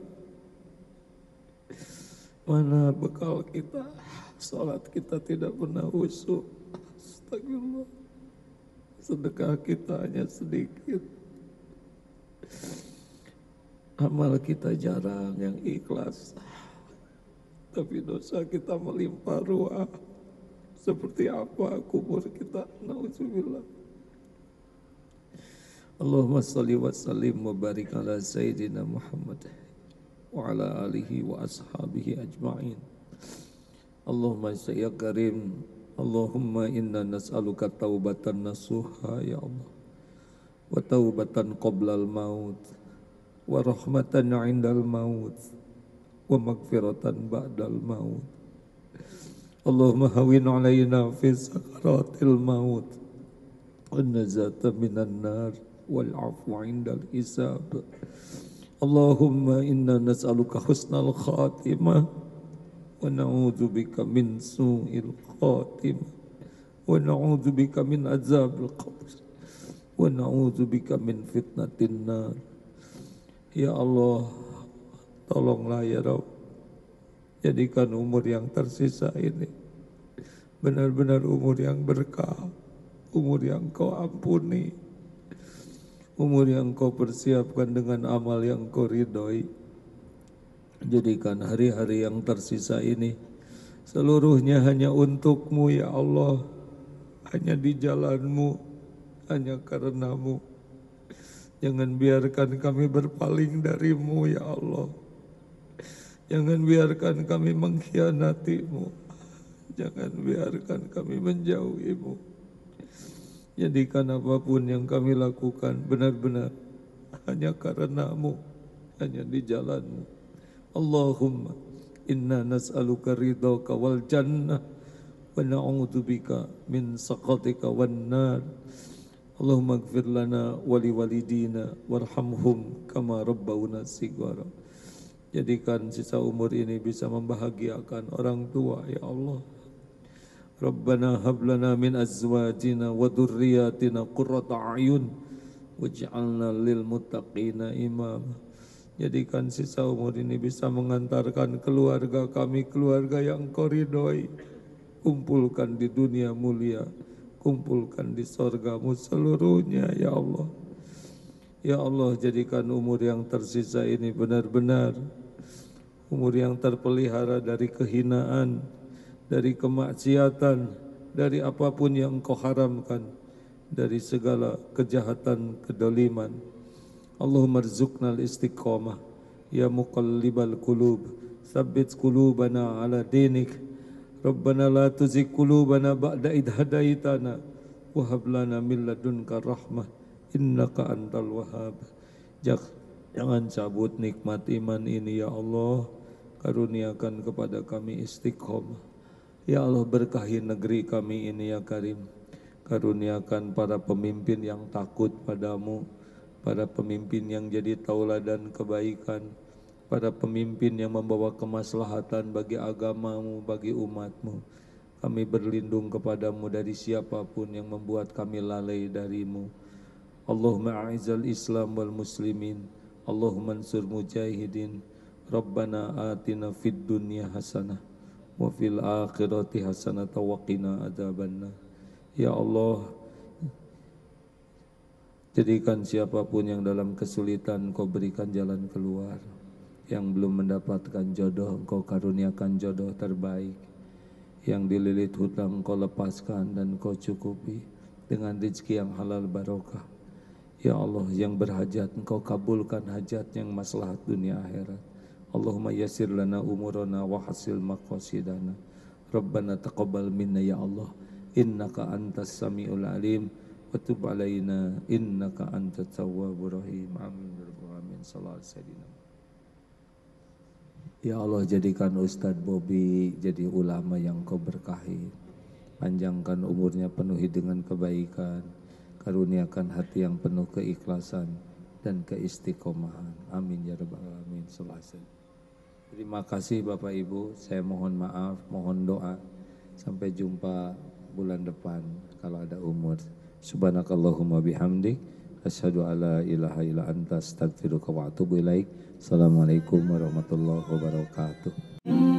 Mana bekal kita? Salat kita tidak pernah khusyuk. Astagfirullah. Sedekah kita hanya sedikit. Amal kita jarang yang ikhlas, tapi dosa kita melimpah ruah. Seperti apa kubur kita? Na'udzubillah. Allahumma salli wa sallim wa barik ala Sayyidina Muhammad wa ala alihi wa ashabihi ajma'in. Allahumma ya karim, Allahumma inna nas'aluka taubatan nasuha ya Allah, wa taubatan qoblal maut, wa rahmatan 'indal maut wa maghfiratan ba'dal maut. Allahumma hawwin 'alaina fi sakaratil maut wan najata minan nar wal 'afwa 'indal hisab. Allahumma inna nas'aluka husnal khatimah wa na'udzubika min su'il khatimah wa na'udzubika min azabil qabr wa na'udzubika min fitnatin nar. Ya Allah, tolonglah ya Rabb, jadikan umur yang tersisa ini benar-benar umur yang berkah, umur yang Kau ampuni, umur yang Kau persiapkan dengan amal yang Kau ridhoi. Jadikan hari-hari yang tersisa ini seluruhnya hanya untuk-Mu ya Allah, hanya di jalan-Mu, hanya karena-Mu. Jangan biarkan kami berpaling dari-Mu ya Allah. Jangan biarkan kami mengkhianati-Mu. Jangan biarkan kami menjauhi-Mu. Jadikan apapun yang kami lakukan benar-benar hanya karena-Mu, hanya di jalan-Mu. Allahumma inna nas'aluka ridhaka wal jannah wa na'udzubika min sakhatika wan nar. Allahumma ighfir lana wa liwalidina warhamhum kama rabbawna shighara. Jadikan sisa umur ini bisa membahagiakan orang tua ya Allah. Rabbana hab lana min azwajina wa dhurriyyatina qurrata a'yun waj'alna lil muttaqina imama. Jadikan sisa umur ini bisa mengantarkan keluarga kami, keluarga yang Kau ridhoi. Kumpulkan di dunia mulia, kumpulkan di sorga-Mu seluruhnya ya Allah. Ya Allah, jadikan umur yang tersisa ini benar-benar umur yang terpelihara dari kehinaan, dari kemaksiatan, dari apapun yang Engkau haramkan, dari segala kejahatan, kedoliman. Allahumma rzuqna al-istiqamah ya muqallibal qulub tsabbit qulubana ala dinik. Rabbana la tuzigh qulubana ba'da idh hadaitana wa hab lana min ladunka rahmah innaka antal wahhab. Jangan cabut nikmat iman ini ya Allah. Karuniakan kepada kami istiqomah. Ya Allah, berkahi negeri kami ini ya Karim. Karuniakan para pemimpin yang takut padamu, para pemimpin yang jadi tauladan kebaikan, para pemimpin yang membawa kemaslahatan bagi agamamu, bagi umatmu. Kami berlindung kepadamu dari siapapun yang membuat kami lalai darimu. Allahumma a'izal Islam wal muslimin, Allahumma ansur mujahidin. Rabbana atina fid dunya hasanah wa fil akhirati hasanah wa qina adzabannar. Ya Allah, jadikan siapapun yang dalam kesulitan Kau berikan jalan keluar. Yang belum mendapatkan jodoh Engkau karuniakan jodoh terbaik. Yang dililit hutang Kau lepaskan dan Kau cukupi dengan rezeki yang halal barokah. Ya Allah, yang berhajat Engkau kabulkan hajat yang maslahat dunia akhirat. Allahumma yassir lana umurana wa hasil maqasidana. Rabbana taqabbal minna ya Allah, innaka antas samiul alim wa tub alaina innaka antat tawwabur rahim. Amin ya rabbal alamin. Sallallahu alaihi wasallam. Ya Allah, jadikan Ustadz Bobby jadi ulama yang Kau berkahi. Panjangkan umurnya, penuhi dengan kebaikan. Karuniakan hati yang penuh keikhlasan dan keistiqomahan. Amin ya rabbal alamin. Sallallahu alaihi wasallam. Terima kasih Bapak Ibu, saya mohon maaf, mohon doa. Sampai jumpa bulan depan kalau ada umur. Subhanakallahumma bihamdik, asyhadu alla ilaha illa anta astaghfiruka wa atubu ilaik. Assalamualaikum warahmatullahi wabarakatuh.